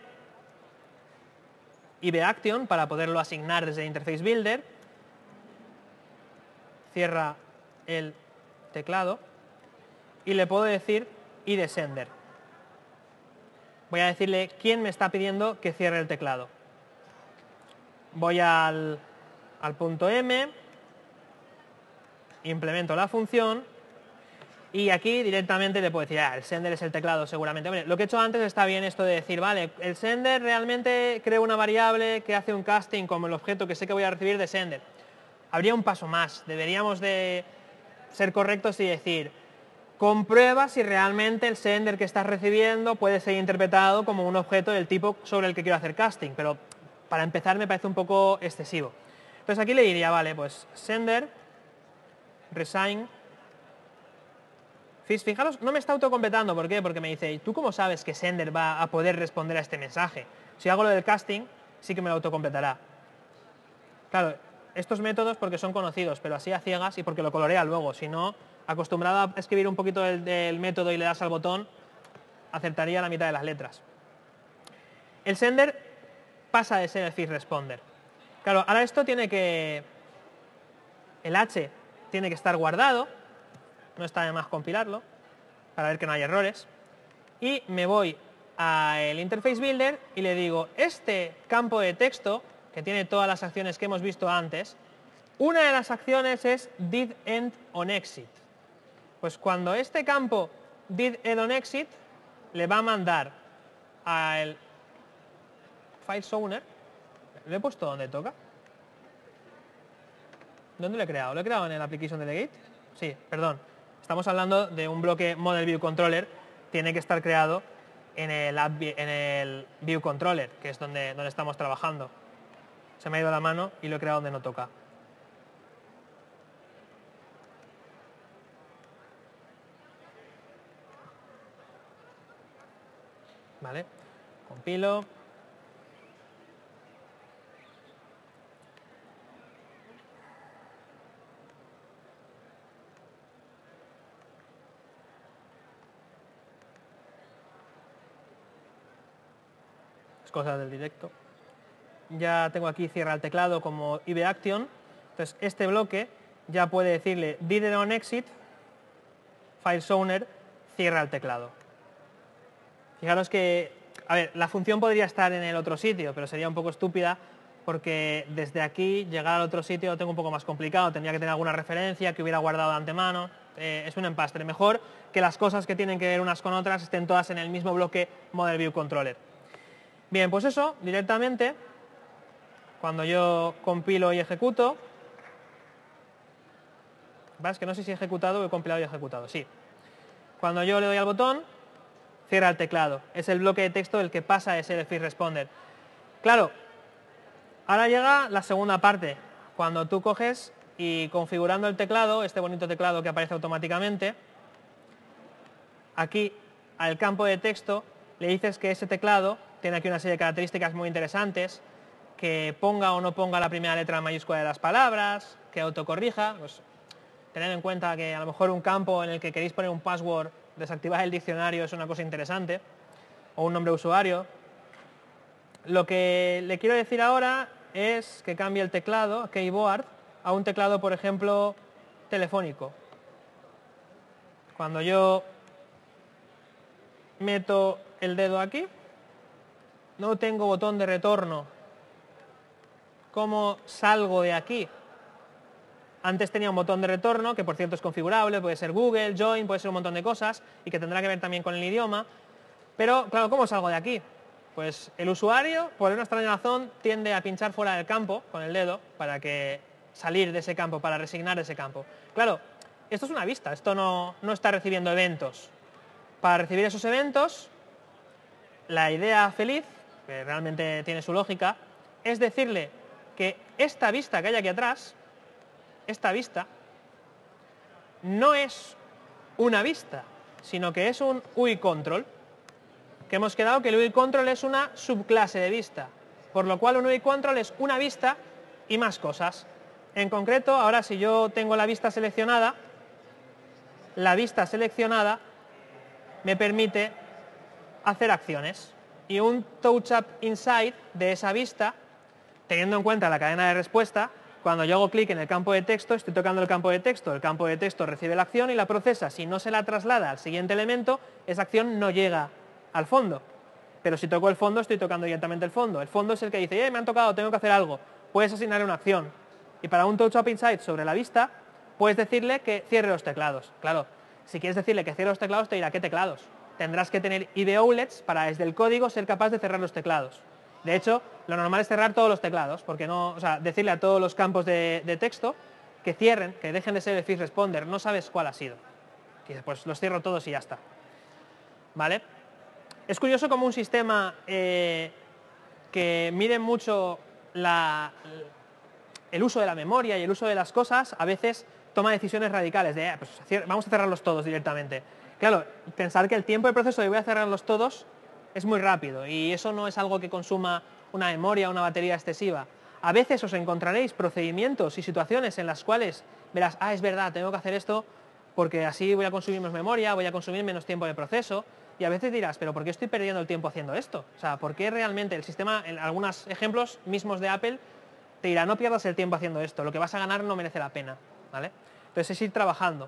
Speaker 1: IDAction para poderlo asignar desde Interface Builder. Cierra el teclado y le puedo decir IDSender. Voy a decirle quién me está pidiendo que cierre el teclado. Voy al punto M, implemento la función y aquí directamente le puedo decir, el sender es el teclado seguramente. Hombre, lo que he hecho antes está bien esto de decir, vale, el sender realmente crea una variable que hace un casting como el objeto que sé que voy a recibir de sender. Habría un paso más, deberíamos de ser correctos y decir, comprueba si realmente el sender que estás recibiendo puede ser interpretado como un objeto del tipo sobre el que quiero hacer casting, pero para empezar me parece un poco excesivo. Entonces aquí le diría, vale, pues sender, resign. Fijaros, no me está autocompletando, ¿por qué? Porque me dice, ¿tú cómo sabes que sender va a poder responder a este mensaje? Si hago lo del casting, sí que me lo autocompletará. Claro, estos métodos porque son conocidos, pero así a ciegas y porque lo colorea luego. Si no, acostumbrado a escribir un poquito del método y le das al botón, acertaría la mitad de las letras. El sender pasa de ser el FISResponder. Claro, ahora esto tiene que... El H tiene que estar guardado, no está de más compilarlo, para ver que no hay errores. Y me voy al Interface Builder y le digo, este campo de texto, que tiene todas las acciones que hemos visto antes, una de las acciones es didEndOnExit. Pues cuando este campo didEndOnExit le va a mandar al FileZoner, ¿lo he puesto donde toca? ¿Dónde lo he creado? ¿Lo he creado en el Application Delegate? Sí, perdón. Estamos hablando de un bloque Model View Controller, tiene que estar creado en el View Controller, que es donde estamos trabajando. Se me ha ido la mano y lo he creado donde no toca. Vale, compilo. Cosas del directo. Ya tengo aquí cierra el teclado como IBAction. Entonces este bloque ya puede decirle didEndOnExit, FileZoner, cierra el teclado. Fijaros que, a ver, la función podría estar en el otro sitio, pero sería un poco estúpida porque desde aquí llegar al otro sitio lo tengo un poco más complicado. Tendría que tener alguna referencia que hubiera guardado de antemano. Es un empastre. Mejor que las cosas que tienen que ver unas con otras estén todas en el mismo bloque Model View Controller. Bien, pues eso, directamente, cuando yo compilo y ejecuto, ¿ves? Que no sé si he ejecutado o he compilado y ejecutado, sí. Cuando yo le doy al botón, cierra el teclado. Es el bloque de texto el que pasa de ser el FISResponder. Claro, ahora llega la segunda parte, cuando tú coges y configurando el teclado, este bonito teclado que aparece automáticamente, aquí al campo de texto le dices que ese teclado tiene aquí una serie de características muy interesantes, que ponga o no ponga la primera letra mayúscula de las palabras, que autocorrija. Pues tened en cuenta que a lo mejor un campo en el que queréis poner un password, desactivar el diccionario es una cosa interesante, o un nombre de usuario. Lo que le quiero decir ahora es que cambie el teclado, keyboard, a un teclado, por ejemplo, telefónico. Cuando yo meto el dedo aquí, no tengo botón de retorno. ¿Cómo salgo de aquí? Antes tenía un botón de retorno, que por cierto es configurable, puede ser Google, Join, puede ser un montón de cosas, y que tendrá que ver también con el idioma. Pero, claro, ¿cómo salgo de aquí? Pues el usuario, por una extraña razón, tiende a pinchar fuera del campo con el dedo para que salir de ese campo, para resignar ese campo. Claro, esto es una vista, esto no está recibiendo eventos. Para recibir esos eventos, la idea feliz, que realmente tiene su lógica, es decirle que esta vista que hay aquí atrás, esta vista, no es una vista, sino que es un UI control, que hemos quedado que el UI control es una subclase de vista, por lo cual un UI control es una vista y más cosas. En concreto, ahora si yo tengo la vista seleccionada me permite hacer acciones, y un touch-up inside de esa vista, teniendo en cuenta la cadena de respuesta, cuando yo hago clic en el campo de texto, estoy tocando el campo de texto recibe la acción y la procesa. Si no se la traslada al siguiente elemento, esa acción no llega al fondo. Pero si toco el fondo, estoy tocando directamente el fondo. El fondo es el que dice, me han tocado, tengo que hacer algo. Puedes asignarle una acción. Y para un touch-up inside sobre la vista, puedes decirle que cierre los teclados. Claro, si quieres decirle que cierre los teclados, te dirá, ¿qué teclados? Tendrás que tener IDOLEDs para desde el código ser capaz de cerrar los teclados. De hecho, lo normal es cerrar todos los teclados, porque no, o sea, decirle a todos los campos de texto que cierren, que dejen de ser el fixed responder, no sabes cuál ha sido. Y pues los cierro todos y ya está. ¿Vale? Es curioso como un sistema que mide mucho el uso de la memoria y el uso de las cosas, a veces toma decisiones radicales de, pues vamos a cerrarlos todos directamente. Claro, pensar que el tiempo de proceso de voy a cerrarlos todos es muy rápido y eso no es algo que consuma una memoria o una batería excesiva. A veces os encontraréis procedimientos y situaciones en las cuales verás, es verdad, tengo que hacer esto porque así voy a consumir menos memoria, voy a consumir menos tiempo de proceso, y a veces dirás, pero ¿por qué estoy perdiendo el tiempo haciendo esto? O sea, ¿por qué realmente el sistema, en algunos ejemplos mismos de Apple, te dirá, no pierdas el tiempo haciendo esto, lo que vas a ganar no merece la pena, ¿vale? Entonces es ir trabajando.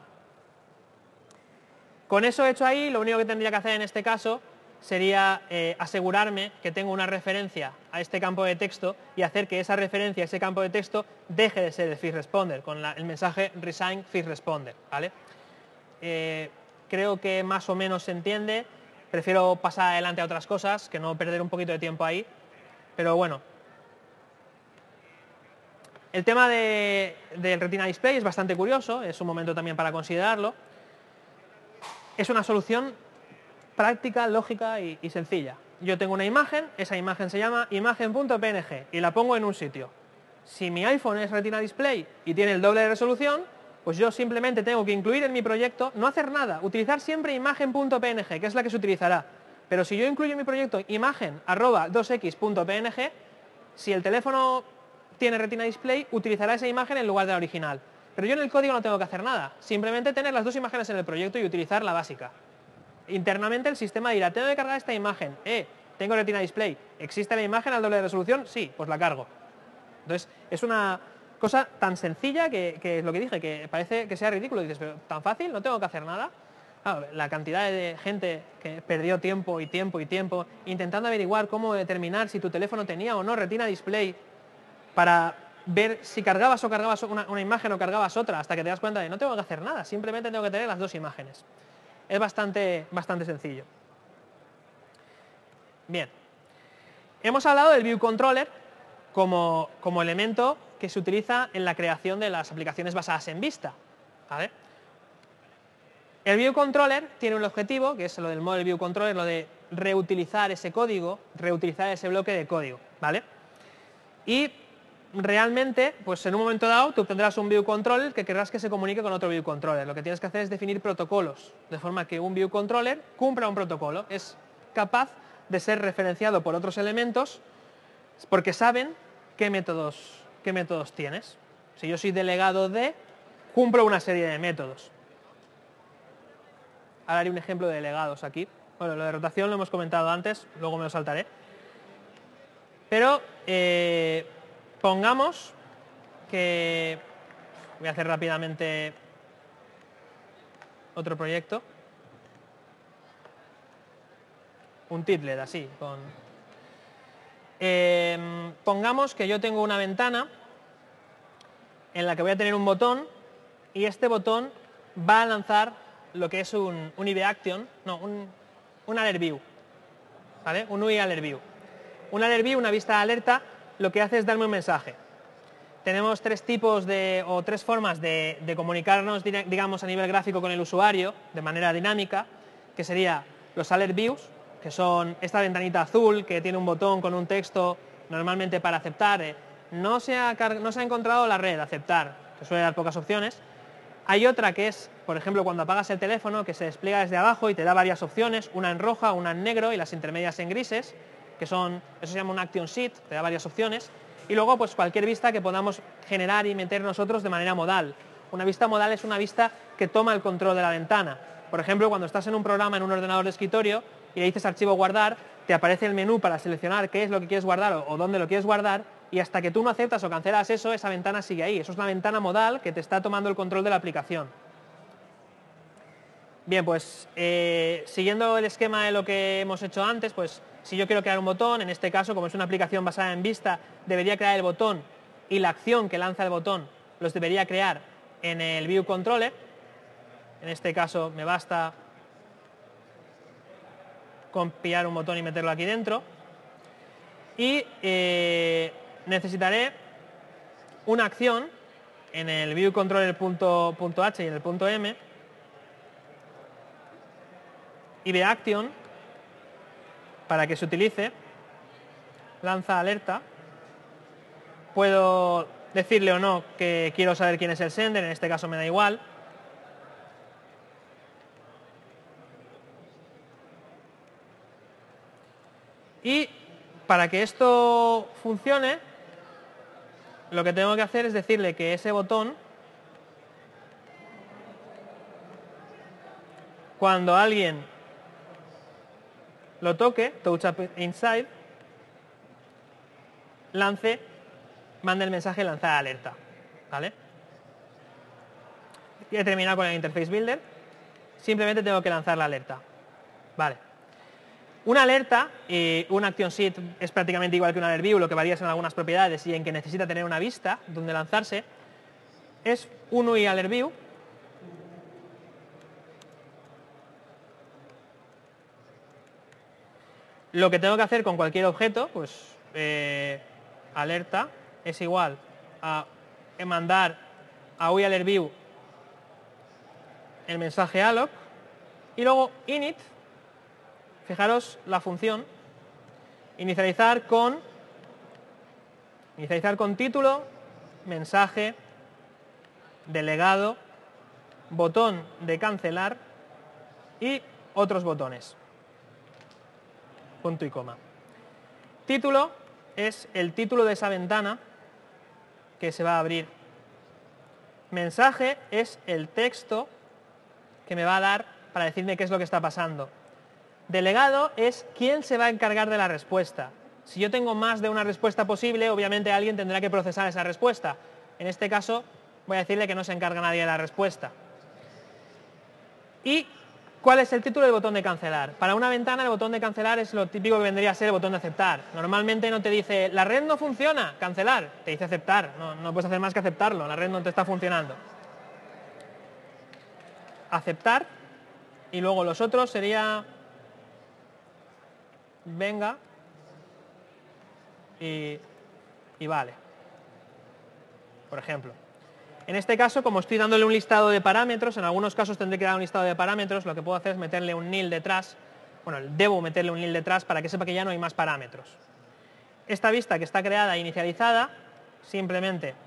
Speaker 1: Con eso hecho ahí, lo único que tendría que hacer en este caso sería asegurarme que tengo una referencia a este campo de texto y hacer que esa referencia a ese campo de texto deje de ser el fixed responder, con el mensaje resign fixed responder, ¿vale? Creo que más o menos se entiende, prefiero pasar adelante a otras cosas, que no perder un poquito de tiempo ahí, pero bueno. El tema del Retina Display es bastante curioso, es un momento también para considerarlo. Es una solución práctica, lógica y sencilla. Yo tengo una imagen, esa imagen se llama imagen.png y la pongo en un sitio. Si mi iPhone es Retina Display y tiene el doble de resolución, pues yo simplemente tengo que incluir en mi proyecto, no hacer nada, utilizar siempre imagen.png, que es la que se utilizará. Pero si yo incluyo en mi proyecto imagen@2x.png, si el teléfono tiene Retina Display, utilizará esa imagen en lugar de la original. Pero yo en el código no tengo que hacer nada, simplemente tener las dos imágenes en el proyecto y utilizar la básica. Internamente el sistema dirá, tengo que cargar esta imagen, tengo Retina Display, ¿existe la imagen al doble de resolución? Sí, pues la cargo. Entonces, es una cosa tan sencilla que es lo que dije, que parece que sea ridículo. Dices, pero tan fácil, no tengo que hacer nada. Claro, la cantidad de gente que perdió tiempo y tiempo y tiempo intentando averiguar cómo determinar si tu teléfono tenía o no Retina Display para ver si cargabas o cargabas una imagen o cargabas otra, hasta que te das cuenta de no tengo que hacer nada, simplemente tengo que tener las dos imágenes. Es bastante sencillo. Bien. Hemos hablado del View Controller como elemento que se utiliza en la creación de las aplicaciones basadas en vista, ¿vale? El View Controller tiene un objetivo, que es lo del Model View Controller, lo de reutilizar ese código, reutilizar ese bloque de código, ¿vale? Y realmente, pues en un momento dado, tú obtendrás un View Controller que querrás que se comunique con otro View Controller. Lo que tienes que hacer es definir protocolos, de forma que un View Controller cumpla un protocolo. Es capaz de ser referenciado por otros elementos porque saben qué métodos tienes. Si yo soy delegado de, cumplo una serie de métodos. Ahora haré un ejemplo de delegados aquí. Bueno, lo de rotación lo hemos comentado antes, luego me lo saltaré. Pero pongamos que voy a hacer rápidamente otro proyecto. Un tidlet así. Pongamos que yo tengo una ventana en la que voy a tener un botón y este botón va a lanzar lo que es un IV Action, no, un Alert View, ¿vale? Un UI Alert View. Un Alert View, una vista de alerta, lo que hace es darme un mensaje. Tenemos tres formas de comunicarnos, digamos, a nivel gráfico con el usuario, de manera dinámica, que sería los Alert Views, que son esta ventanita azul que tiene un botón con un texto normalmente para aceptar. No se ha encontrado la red, aceptar, que suele dar pocas opciones. Hay otra que es, por ejemplo, cuando apagas el teléfono, que se despliega desde abajo y te da varias opciones, una en roja, una en negro y las intermedias en grises, que son, eso se llama un action sheet, te da varias opciones. Y luego, pues cualquier vista que podamos generar y meter nosotros de manera modal. Una vista modal es una vista que toma el control de la ventana. Por ejemplo, cuando estás en un programa en un ordenador de escritorio y le dices archivo guardar, te aparece el menú para seleccionar qué es lo que quieres guardar o dónde lo quieres guardar, y hasta que tú no aceptas o cancelas eso, esa ventana sigue ahí. Eso es una ventana modal que te está tomando el control de la aplicación. Bien, pues siguiendo el esquema de lo que hemos hecho antes, pues si yo quiero crear un botón, en este caso, como es una aplicación basada en vista, debería crear el botón y la acción que lanza el botón los debería crear en el View Controller. En este caso me basta con pillar un botón y meterlo aquí dentro. Y necesitaré una acción en el View Controller .h y en el .m, y de action, para que se utilice, lanza alerta. Puedo decirle o no que quiero saber quién es el sender, en este caso me da igual. Y para que esto funcione, lo que tengo que hacer es decirle que ese botón, cuando alguien lo toque, touch up inside, mande el mensaje lanzar alerta, ¿vale? Y he terminado con el Interface Builder. Simplemente tengo que lanzar la alerta, ¿vale? Una alerta y un action sheet es prácticamente igual que un alert view, lo que varía en algunas propiedades y en que necesita tener una vista donde lanzarse. Es un UI alert view. Lo que tengo que hacer con cualquier objeto, pues alerta es igual a mandar a UI alert view el mensaje alloc y luego init. Fijaros la función, inicializar con título, mensaje, delegado, botón de cancelar y otros botones. Punto y coma. Título es el título de esa ventana que se va a abrir. Mensaje es el texto que me va a dar para decirme qué es lo que está pasando. Delegado es quién se va a encargar de la respuesta. Si yo tengo más de una respuesta posible, obviamente alguien tendrá que procesar esa respuesta. En este caso, voy a decirle que no se encarga nadie de la respuesta. ¿Y cuál es el título del botón de cancelar? Para una ventana, el botón de cancelar es lo típico que vendría a ser el botón de aceptar. Normalmente no te dice, la red no funciona, cancelar. Te dice aceptar. No puedes hacer más que aceptarlo. La red no te está funcionando. Aceptar. Y luego los otros sería venga y vale, por ejemplo. En este caso, como estoy dándole un listado de parámetros, en algunos casos tendré que dar un listado de parámetros, lo que puedo hacer es meterle un nil detrás, bueno, debo meterle un nil detrás para que sepa que ya no hay más parámetros. Esta vista que está creada e inicializada, simplemente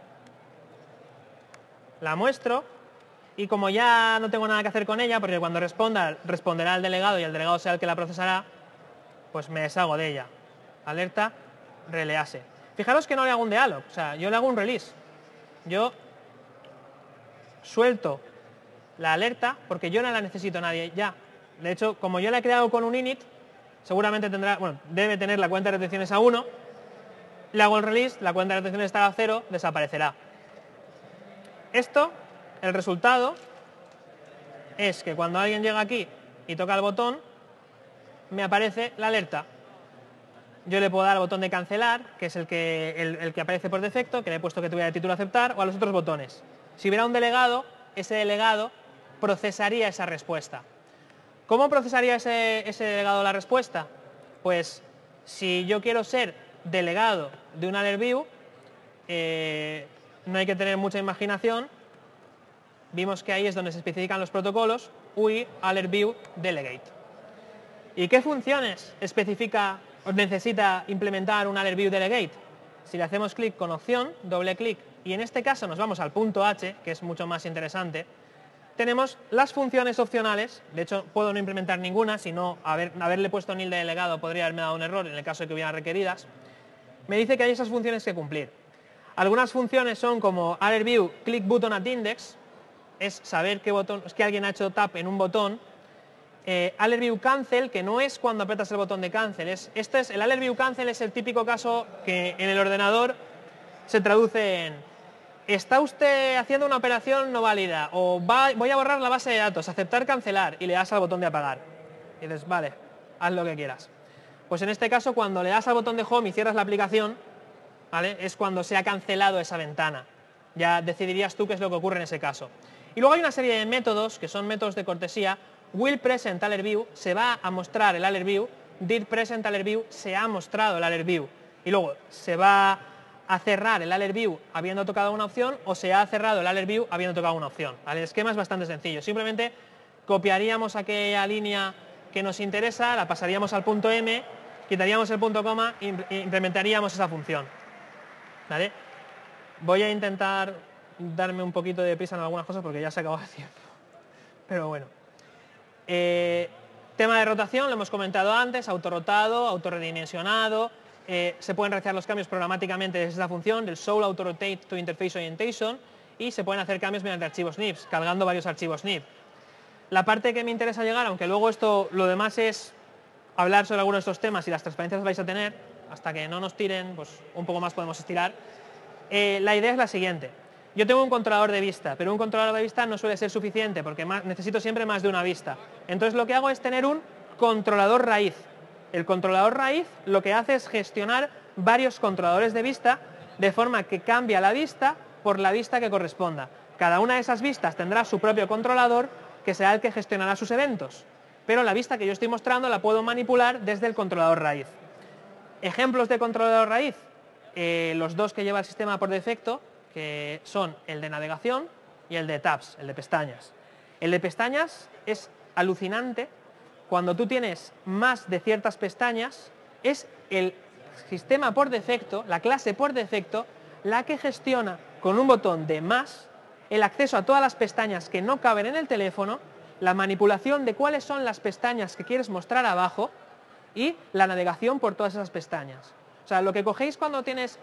Speaker 1: la muestro, y como ya no tengo nada que hacer con ella, porque cuando responderá el delegado y el delegado sea el que la procesará, pues me deshago de ella. Alerta, release. Fijaros que no le hago un dealloc, o sea, yo le hago un release. Yo suelto la alerta porque yo no la necesito nadie ya. De hecho, como yo la he creado con un init, seguramente debe tener la cuenta de retenciones a 1, le hago el release, la cuenta de retenciones está a 0, desaparecerá. Esto, el resultado, es que cuando alguien llega aquí y toca el botón, me aparece la alerta. Yo le puedo dar al botón de cancelar, que es el que aparece por defecto, que le he puesto que tuviera de título aceptar, o a los otros botones. Si hubiera un delegado, ese delegado procesaría esa respuesta. ¿Cómo procesaría ese delegado la respuesta? Pues si yo quiero ser delegado de un alert view, no hay que tener mucha imaginación. Vimos que ahí es donde se especifican los protocolos UI alert view delegate. ¿Y qué funciones especifica o necesita implementar un alert view delegate? Si le hacemos clic con opción, doble clic, y en este caso nos vamos al punto H, que es mucho más interesante, tenemos las funciones opcionales. De hecho, puedo no implementar ninguna, sino haberle puesto nil de delegado podría haberme dado un error en el caso de que hubiera requeridas. Me dice que hay esas funciones que cumplir. Algunas funciones son como alertView click button at index, es saber qué botón, es que alguien ha hecho tap en un botón. AlertView cancel, que no es cuando apretas el botón de cancel, el alertView cancel es el típico caso que en el ordenador se traduce en: está usted haciendo una operación no válida, o voy a borrar la base de datos, aceptar, cancelar, y le das al botón de apagar. Y dices, vale, haz lo que quieras. Pues en este caso, cuando le das al botón de home y cierras la aplicación, ¿vale?, es cuando se ha cancelado esa ventana. Ya decidirías tú qué es lo que ocurre en ese caso. Y luego hay una serie de métodos, que son métodos de cortesía. Will present alertView, se va a mostrar el alertView. Did present alertView, se ha mostrado el alertView. Y luego se va a cerrar el alertView habiendo tocado una opción, o se ha cerrado el alertView habiendo tocado una opción. ¿Vale? El esquema es bastante sencillo. Simplemente copiaríamos aquella línea que nos interesa, la pasaríamos al punto M, quitaríamos el punto coma e implementaríamos esa función. ¿Vale? Voy a intentar darme un poquito de prisa en algunas cosas porque ya se acabó el tiempo. Pero bueno. Tema de rotación, lo hemos comentado antes: autorrotado, autorredimensionado. Se pueden realizar los cambios programáticamente desde esta función, del show auto-rotate to interface orientation, y se pueden hacer cambios mediante archivos NIPs, cargando varios archivos NIP. La parte que me interesa llegar, aunque luego lo demás es hablar sobre algunos de estos temas y las transparencias vais a tener, hasta que no nos tiren, pues un poco más podemos estirar. La idea es la siguiente: yo tengo un controlador de vista, pero un controlador de vista no suele ser suficiente porque necesito siempre más de una vista. Entonces lo que hago es tener un controlador raíz. El controlador raíz lo que hace es gestionar varios controladores de vista, de forma que cambia la vista por la vista que corresponda. Cada una de esas vistas tendrá su propio controlador, que será el que gestionará sus eventos. Pero la vista que yo estoy mostrando la puedo manipular desde el controlador raíz. Ejemplos de controlador raíz: los dos que lleva el sistema por defecto, que son el de navegación y el de tabs, el de pestañas. El de pestañas es alucinante. Cuando tú tienes más de ciertas pestañas, es el sistema por defecto, la clase por defecto, la que gestiona con un botón de más el acceso a todas las pestañas que no caben en el teléfono, la manipulación de cuáles son las pestañas que quieres mostrar abajo y la navegación por todas esas pestañas. O sea, lo que cogéis cuando tienes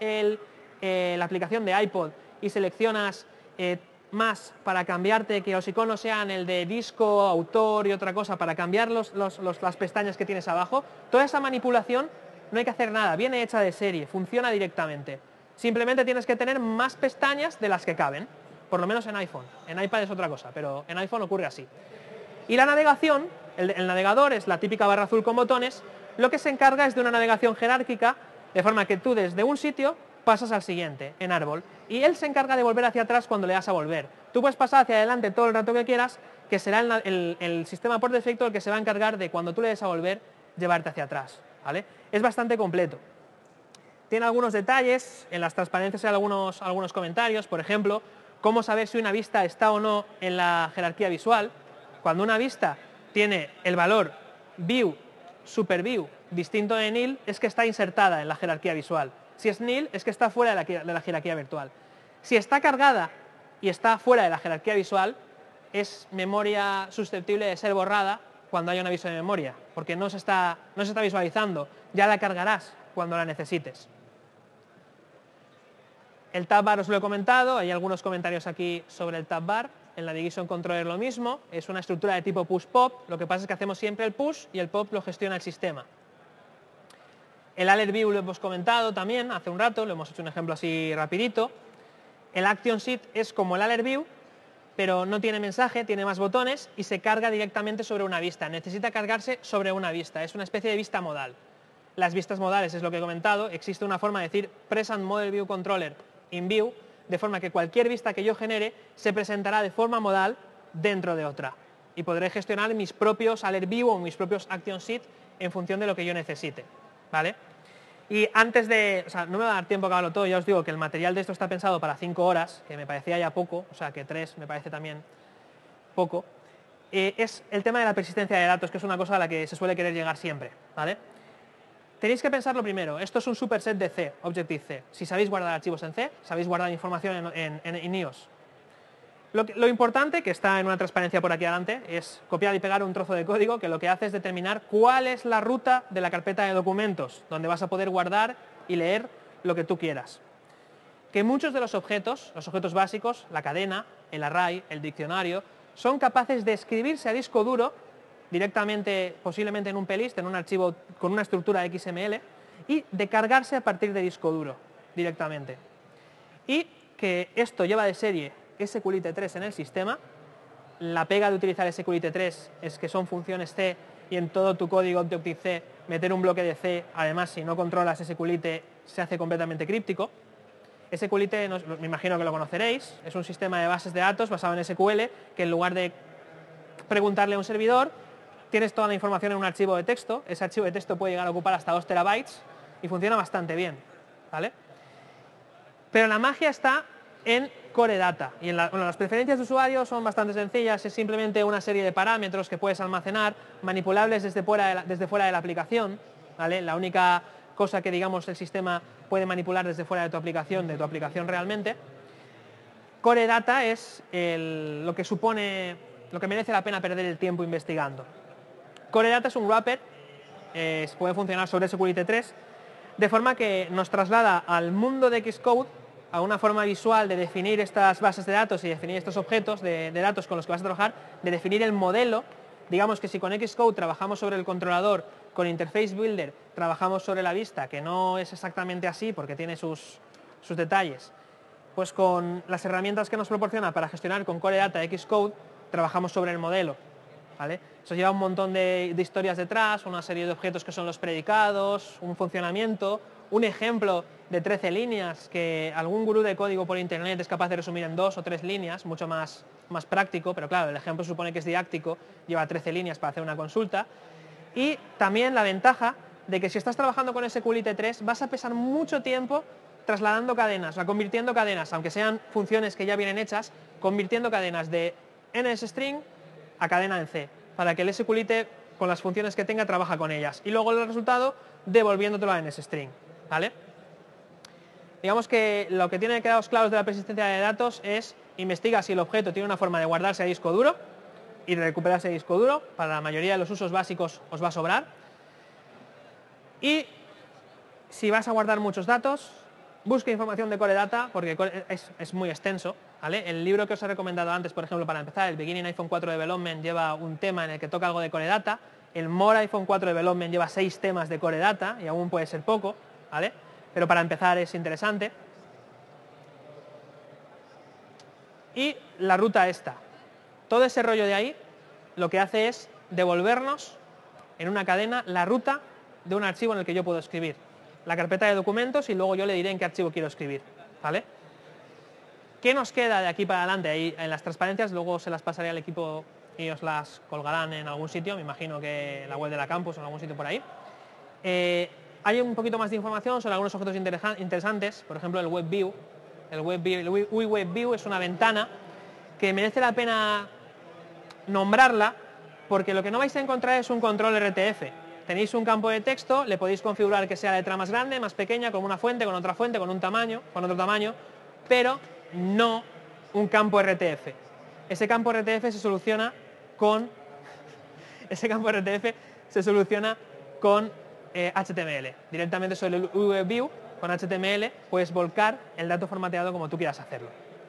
Speaker 1: la aplicación de iPod y seleccionas más para cambiarte que los iconos sean el de disco, autor y otra cosa, para cambiar las pestañas que tienes abajo, toda esa manipulación no hay que hacer nada, viene hecha de serie, funciona directamente. Simplemente tienes que tener más pestañas de las que caben, por lo menos en iPhone. En iPad es otra cosa, pero en iPhone ocurre así. Y la navegación, el navegador es la típica barra azul con botones. Lo que se encarga es de una navegación jerárquica, de forma que tú desde un sitio pasas al siguiente, en árbol, y él se encarga de volver hacia atrás cuando le das a volver. Tú puedes pasar hacia adelante todo el rato que quieras, que será el sistema por defecto el que se va a encargar de, cuando tú le des a volver, llevarte hacia atrás. ¿Vale? Es bastante completo. Tiene algunos detalles, en las transparencias hay algunos comentarios, por ejemplo, cómo saber si una vista está o no en la jerarquía visual. Cuando una vista tiene el valor view, super view, distinto de nil, es que está insertada en la jerarquía visual. Si es nil, es que está fuera de la jerarquía virtual. Si está cargada y está fuera de la jerarquía visual, es memoria susceptible de ser borrada cuando haya un aviso de memoria, porque no se está visualizando, ya la cargarás cuando la necesites. El tab bar os lo he comentado, hay algunos comentarios aquí sobre el tab bar. En la Division Controller lo mismo, es una estructura de tipo push-pop, lo que pasa es que hacemos siempre el push y el pop lo gestiona el sistema. El alertView lo hemos comentado también hace un rato, lo hemos hecho un ejemplo así rapidito. El Action Sheet es como el alertView, pero no tiene mensaje, tiene más botones y se carga directamente sobre una vista. Necesita cargarse sobre una vista, es una especie de vista modal. Las vistas modales es lo que he comentado, existe una forma de decir Present Model View Controller in View, de forma que cualquier vista que yo genere se presentará de forma modal dentro de otra. Y podré gestionar mis propios alertView o mis propios Action Sheet en función de lo que yo necesite. ¿Vale? Y antes de... O sea, no me va a dar tiempo a acabarlo todo, ya os digo que el material de esto está pensado para 5 horas, que me parecía ya poco, o sea que 3 me parece también poco. Es el tema de la persistencia de datos, que es una cosa a la que se suele querer llegar siempre. ¿Vale? Tenéis que pensarlo primero, esto es un superset de C, Objective-C. Si sabéis guardar archivos en C, sabéis guardar información en iOS. Lo importante, que está en una transparencia por aquí adelante, es copiar y pegar un trozo de código que lo que hace es determinar cuál es la ruta de la carpeta de documentos, donde vas a poder guardar y leer lo que tú quieras. Que muchos de los objetos básicos, la cadena, el array, el diccionario, son capaces de escribirse a disco duro directamente, posiblemente en un plist, en un archivo con una estructura XML, y de cargarse a partir de disco duro directamente. Y que esto lleva de serie SQLite3 en el sistema. La pega de utilizar SQLite3 es que son funciones C y en todo tu código Objective-C meter un bloque de C, además si no controlas SQLite se hace completamente críptico. SQLite, me imagino que lo conoceréis, es un sistema de bases de datos basado en SQL que en lugar de preguntarle a un servidor, tienes toda la información en un archivo de texto. Ese archivo de texto puede llegar a ocupar hasta 2 terabytes y funciona bastante bien, ¿vale? Pero la magia está en Core Data. Y las preferencias de usuario son bastante sencillas, es simplemente una serie de parámetros que puedes almacenar, manipulables desde fuera de la aplicación, ¿vale? La única cosa que, digamos, el sistema puede manipular desde fuera de tu aplicación realmente. Core Data es lo que merece la pena perder el tiempo investigando. Core Data es un wrapper, puede funcionar sobre SQLite3, de forma que nos traslada al mundo de Xcode, a una forma visual de definir estas bases de datos y definir estos objetos de datos con los que vas a trabajar, de definir el modelo. Digamos que si con Xcode trabajamos sobre el controlador, con Interface Builder trabajamos sobre la vista, que no es exactamente así porque tiene sus detalles, pues con las herramientas que nos proporciona para gestionar con Core Data Xcode trabajamos sobre el modelo, ¿vale? Eso lleva un montón de historias detrás, una serie de objetos que son los predicados, un funcionamiento, un ejemplo de 13 líneas que algún gurú de código por internet es capaz de resumir en 2 o 3 líneas, mucho más práctico, pero claro, el ejemplo supone que es didáctico, lleva 13 líneas para hacer una consulta. Y también la ventaja de que si estás trabajando con SQLite3 vas a pasar mucho tiempo trasladando cadenas, o convirtiendo cadenas, aunque sean funciones que ya vienen hechas, convirtiendo cadenas de NSString a cadena en C, para que el SQLite, con las funciones que tenga, trabaja con ellas. Y luego el resultado, devolviéndotelo a NSString, ¿vale? Digamos que lo que tiene que quedaros claros de la persistencia de datos es investiga si el objeto tiene una forma de guardarse a disco duro y de recuperarse a disco duro. Para la mayoría de los usos básicos os va a sobrar. Y si vas a guardar muchos datos, busca información de Core Data, porque es muy extenso, ¿vale? El libro que os he recomendado antes, por ejemplo, para empezar, el Beginning iPhone 4 Development, lleva un tema en el que toca algo de Core Data. El More iPhone 4 Development lleva 6 temas de Core Data, y aún puede ser poco, ¿vale? Pero para empezar es interesante. Y la ruta esta. Todo ese rollo de ahí lo que hace es devolvernos en una cadena la ruta de un archivo en el que yo puedo escribir. La carpeta de documentos y luego yo le diré en qué archivo quiero escribir, ¿vale? ¿Qué nos queda de aquí para adelante? Ahí en las transparencias luego se las pasaré al equipo y os las colgarán en algún sitio, me imagino que en la web de la campus o en algún sitio por ahí. Hay un poquito más de información sobre algunos objetos interesantes, por ejemplo el WebView. El WebView es una ventana que merece la pena nombrarla porque lo que no vais a encontrar es un control RTF. Tenéis un campo de texto, le podéis configurar que sea la letra más grande, más pequeña, con una fuente, con otra fuente, con un tamaño, con otro tamaño, pero no un campo RTF. Ese campo RTF se soluciona con HTML. Directamente sobre el WebView, con HTML, puedes volcar el dato formateado como tú quieras hacerlo.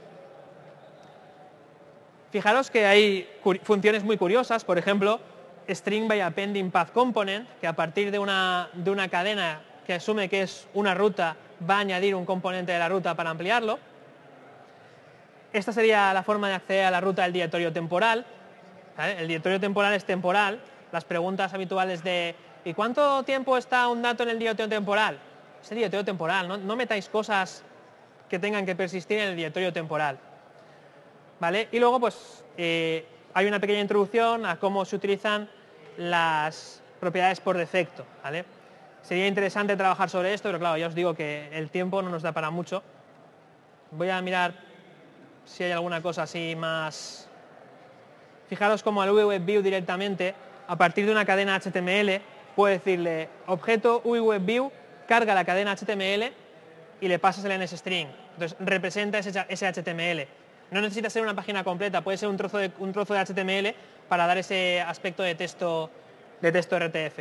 Speaker 1: Fijaros que hay funciones muy curiosas, por ejemplo, String by Appending Path Component, que a partir de una cadena que asume que es una ruta, va a añadir un componente de la ruta para ampliarlo. Esta sería la forma de acceder a la ruta del directorio temporal, ¿vale? El directorio temporal es temporal. Las preguntas habituales de ¿y cuánto tiempo está un dato en el directorio temporal? Es el directorio temporal, no metáis cosas que tengan que persistir en el directorio temporal, ¿vale? Y luego pues hay una pequeña introducción a cómo se utilizan las propiedades por defecto, ¿vale? Sería interesante trabajar sobre esto, pero claro, ya os digo que el tiempo no nos da para mucho. Voy a mirar si hay alguna cosa así más. Fijaros como al WebView directamente, a partir de una cadena HTML, puedo decirle objeto WebView, carga la cadena HTML y le pasas el NSString. Entonces representa ese HTML. No necesita ser una página completa, puede ser un trozo de HTML para dar ese aspecto de texto RTF.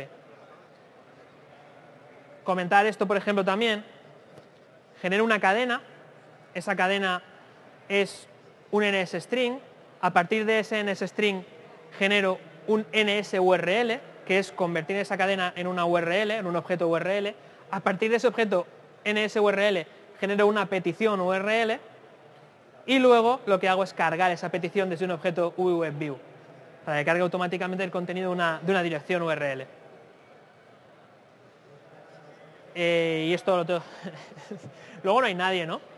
Speaker 1: Comentar esto, por ejemplo, también. Genero una cadena. Esa cadena es un NSString. A partir de ese NSString genero un NSURL, que es convertir esa cadena en una URL, en un objeto URL. A partir de ese objeto NSURL genero una petición URL y luego lo que hago es cargar esa petición desde un objeto UWebView para que cargue automáticamente el contenido de una dirección URL. Y esto lo tengo. Luego no hay nadie, ¿no?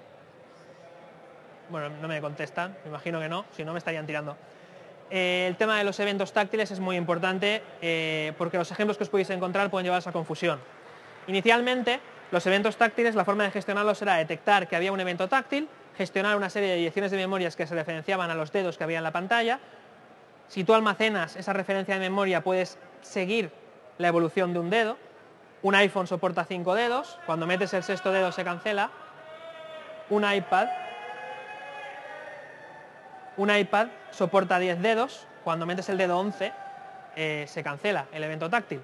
Speaker 1: Bueno, no me contestan, me imagino que no, si no me estarían tirando. El tema de los eventos táctiles es muy importante porque los ejemplos que os podéis encontrar pueden llevar a esa confusión. Inicialmente, los eventos táctiles, la forma de gestionarlos era detectar que había un evento táctil, gestionar una serie de direcciones de memorias que se referenciaban a los dedos que había en la pantalla. Si tú almacenas esa referencia de memoria, puedes seguir la evolución de un dedo. Un iPhone soporta 5 dedos, cuando metes el sexto dedo se cancela. Un iPad soporta 10 dedos, cuando metes el dedo 11 se cancela el evento táctil.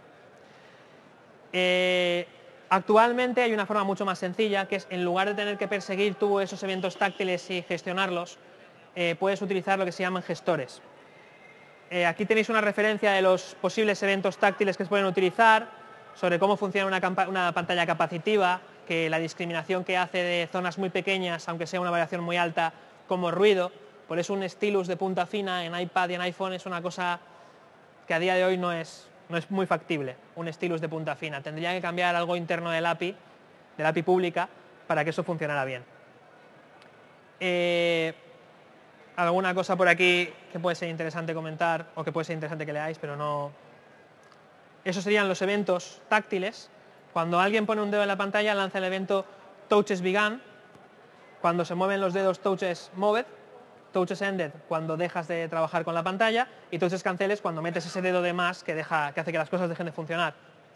Speaker 1: Actualmente hay una forma mucho más sencilla, que es en lugar de tener que perseguir tú esos eventos táctiles y gestionarlos, puedes utilizar lo que se llaman gestores. Aquí tenéis una referencia de los posibles eventos táctiles que se pueden utilizar, sobre cómo funciona una pantalla capacitiva, que la discriminación que hace de zonas muy pequeñas, aunque sea una variación muy alta, como ruido. Por eso un stylus de punta fina en iPad y en iPhone es una cosa que a día de hoy no es muy factible, un stylus de punta fina. Tendría que cambiar algo interno del API pública, para que eso funcionara bien. Alguna cosa por aquí que puede ser interesante comentar o que puede ser interesante que leáis, pero no. Esos serían los eventos táctiles. Cuando alguien pone un dedo en la pantalla, lanza el evento touches began. Cuando se mueven los dedos, touches moved. Touches ended cuando dejas de trabajar con la pantalla y touches canceles cuando metes ese dedo de más que hace que las cosas dejen de funcionar.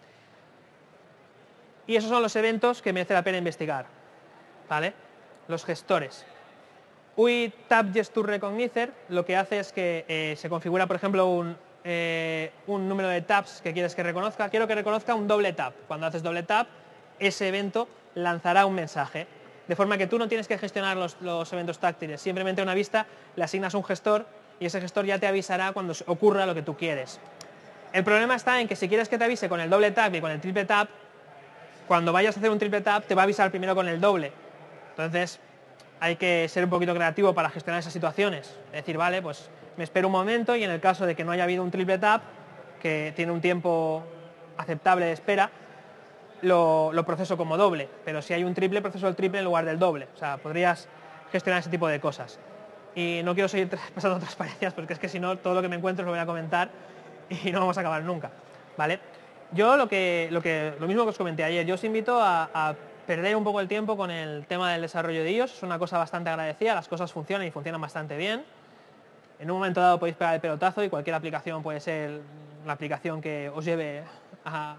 Speaker 1: Y esos son los eventos que merece la pena investigar, ¿vale? Los gestores. UI Tab Gesture Recognizer lo que hace es que se configura, por ejemplo, un número de tabs que quieres que reconozca. Quiero que reconozca un doble tap. Cuando haces doble tap, ese evento lanzará un mensaje. De forma que tú no tienes que gestionar los eventos táctiles. Simplemente a una vista le asignas un gestor y ese gestor ya te avisará cuando ocurra lo que tú quieres. El problema está en que si quieres que te avise con el doble tap y con el triple tap, cuando vayas a hacer un triple tap te va a avisar primero con el doble. Entonces hay que ser un poquito creativo para gestionar esas situaciones. Es decir, vale, pues me espero un momento y en el caso de que no haya habido un triple tap, que tiene un tiempo aceptable de espera, lo proceso como doble, pero si hay un triple, proceso el triple en lugar del doble. O sea, podrías gestionar ese tipo de cosas. Y no quiero seguir pasando transparencias porque es que si no, todo lo que me encuentro lo voy a comentar y no vamos a acabar nunca, ¿vale? Yo lo mismo que os comenté ayer, yo os invito a perder un poco el tiempo con el tema del desarrollo de iOS. Es una cosa bastante agradecida, las cosas funcionan y funcionan bastante bien. En un momento dado podéis pegar el pelotazo y cualquier aplicación puede ser la aplicación que os lleve a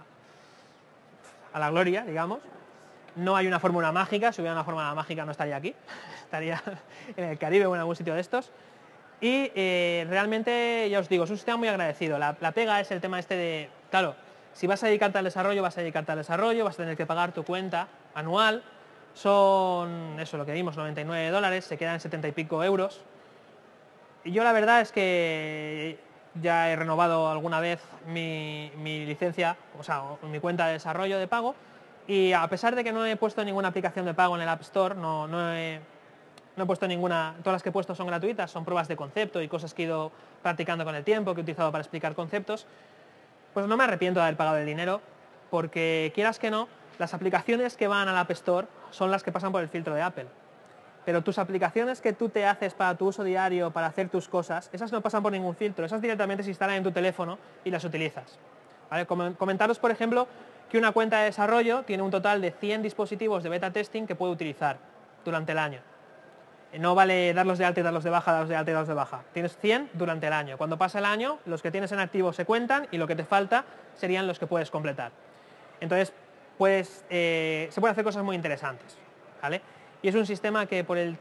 Speaker 1: la gloria, digamos. No hay una fórmula mágica, si hubiera una fórmula mágica no estaría aquí, estaría en el Caribe o en algún sitio de estos. Y realmente, ya os digo, es un sistema muy agradecido. La pega es el tema este de, claro, si vas a dedicarte al desarrollo, vas a tener que pagar tu cuenta anual. Son, eso, lo que vimos, $99, se quedan 70 y pico euros. Y yo la verdad es que ya he renovado alguna vez mi licencia, o sea, mi cuenta de desarrollo de pago, y a pesar de que no he puesto ninguna aplicación de pago en el App Store, no he puesto ninguna, todas las que he puesto son gratuitas, son pruebas de concepto y cosas que he ido practicando con el tiempo, que he utilizado para explicar conceptos, pues no me arrepiento de haber pagado el dinero, porque quieras que no, las aplicaciones que van al App Store son las que pasan por el filtro de Apple. Pero tus aplicaciones que tú te haces para tu uso diario, para hacer tus cosas, esas no pasan por ningún filtro, esas directamente se instalan en tu teléfono y las utilizas. ¿Vale? Comentaros, por ejemplo, que una cuenta de desarrollo tiene un total de 100 dispositivos de beta testing que puede utilizar durante el año. No vale darlos de alta y darlos de baja, darlos de alta y darlos de baja. Tienes 100 durante el año. Cuando pasa el año, los que tienes en activo se cuentan y lo que te falta serían los que puedes completar. Entonces, se pueden hacer cosas muy interesantes, ¿vale? Y es un sistema que por el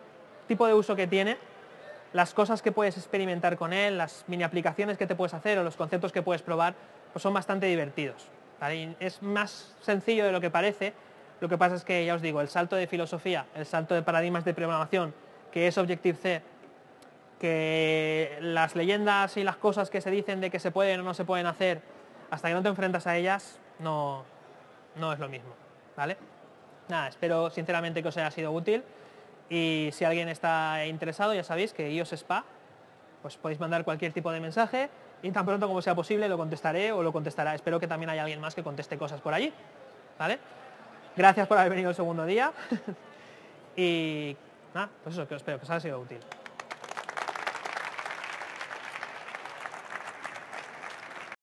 Speaker 1: tipo de uso que tiene, las cosas que puedes experimentar con él, las mini aplicaciones que te puedes hacer o los conceptos que puedes probar, pues son bastante divertidos, ¿vale? Y es más sencillo de lo que parece. Lo que pasa es que, ya os digo, el salto de filosofía, el salto de paradigmas de programación, que es Objective-C, que las leyendas y las cosas que se dicen de que se pueden o no se pueden hacer, hasta que no te enfrentas a ellas, no es lo mismo, ¿vale? Nada, espero sinceramente que os haya sido útil, y si alguien está interesado, ya sabéis que iOS Spa, pues podéis mandar cualquier tipo de mensaje y tan pronto como sea posible lo contestaré o lo contestará. Espero que también haya alguien más que conteste cosas por allí, ¿vale? Gracias por haber venido el segundo día y nada, pues eso, que espero que os haya sido útil.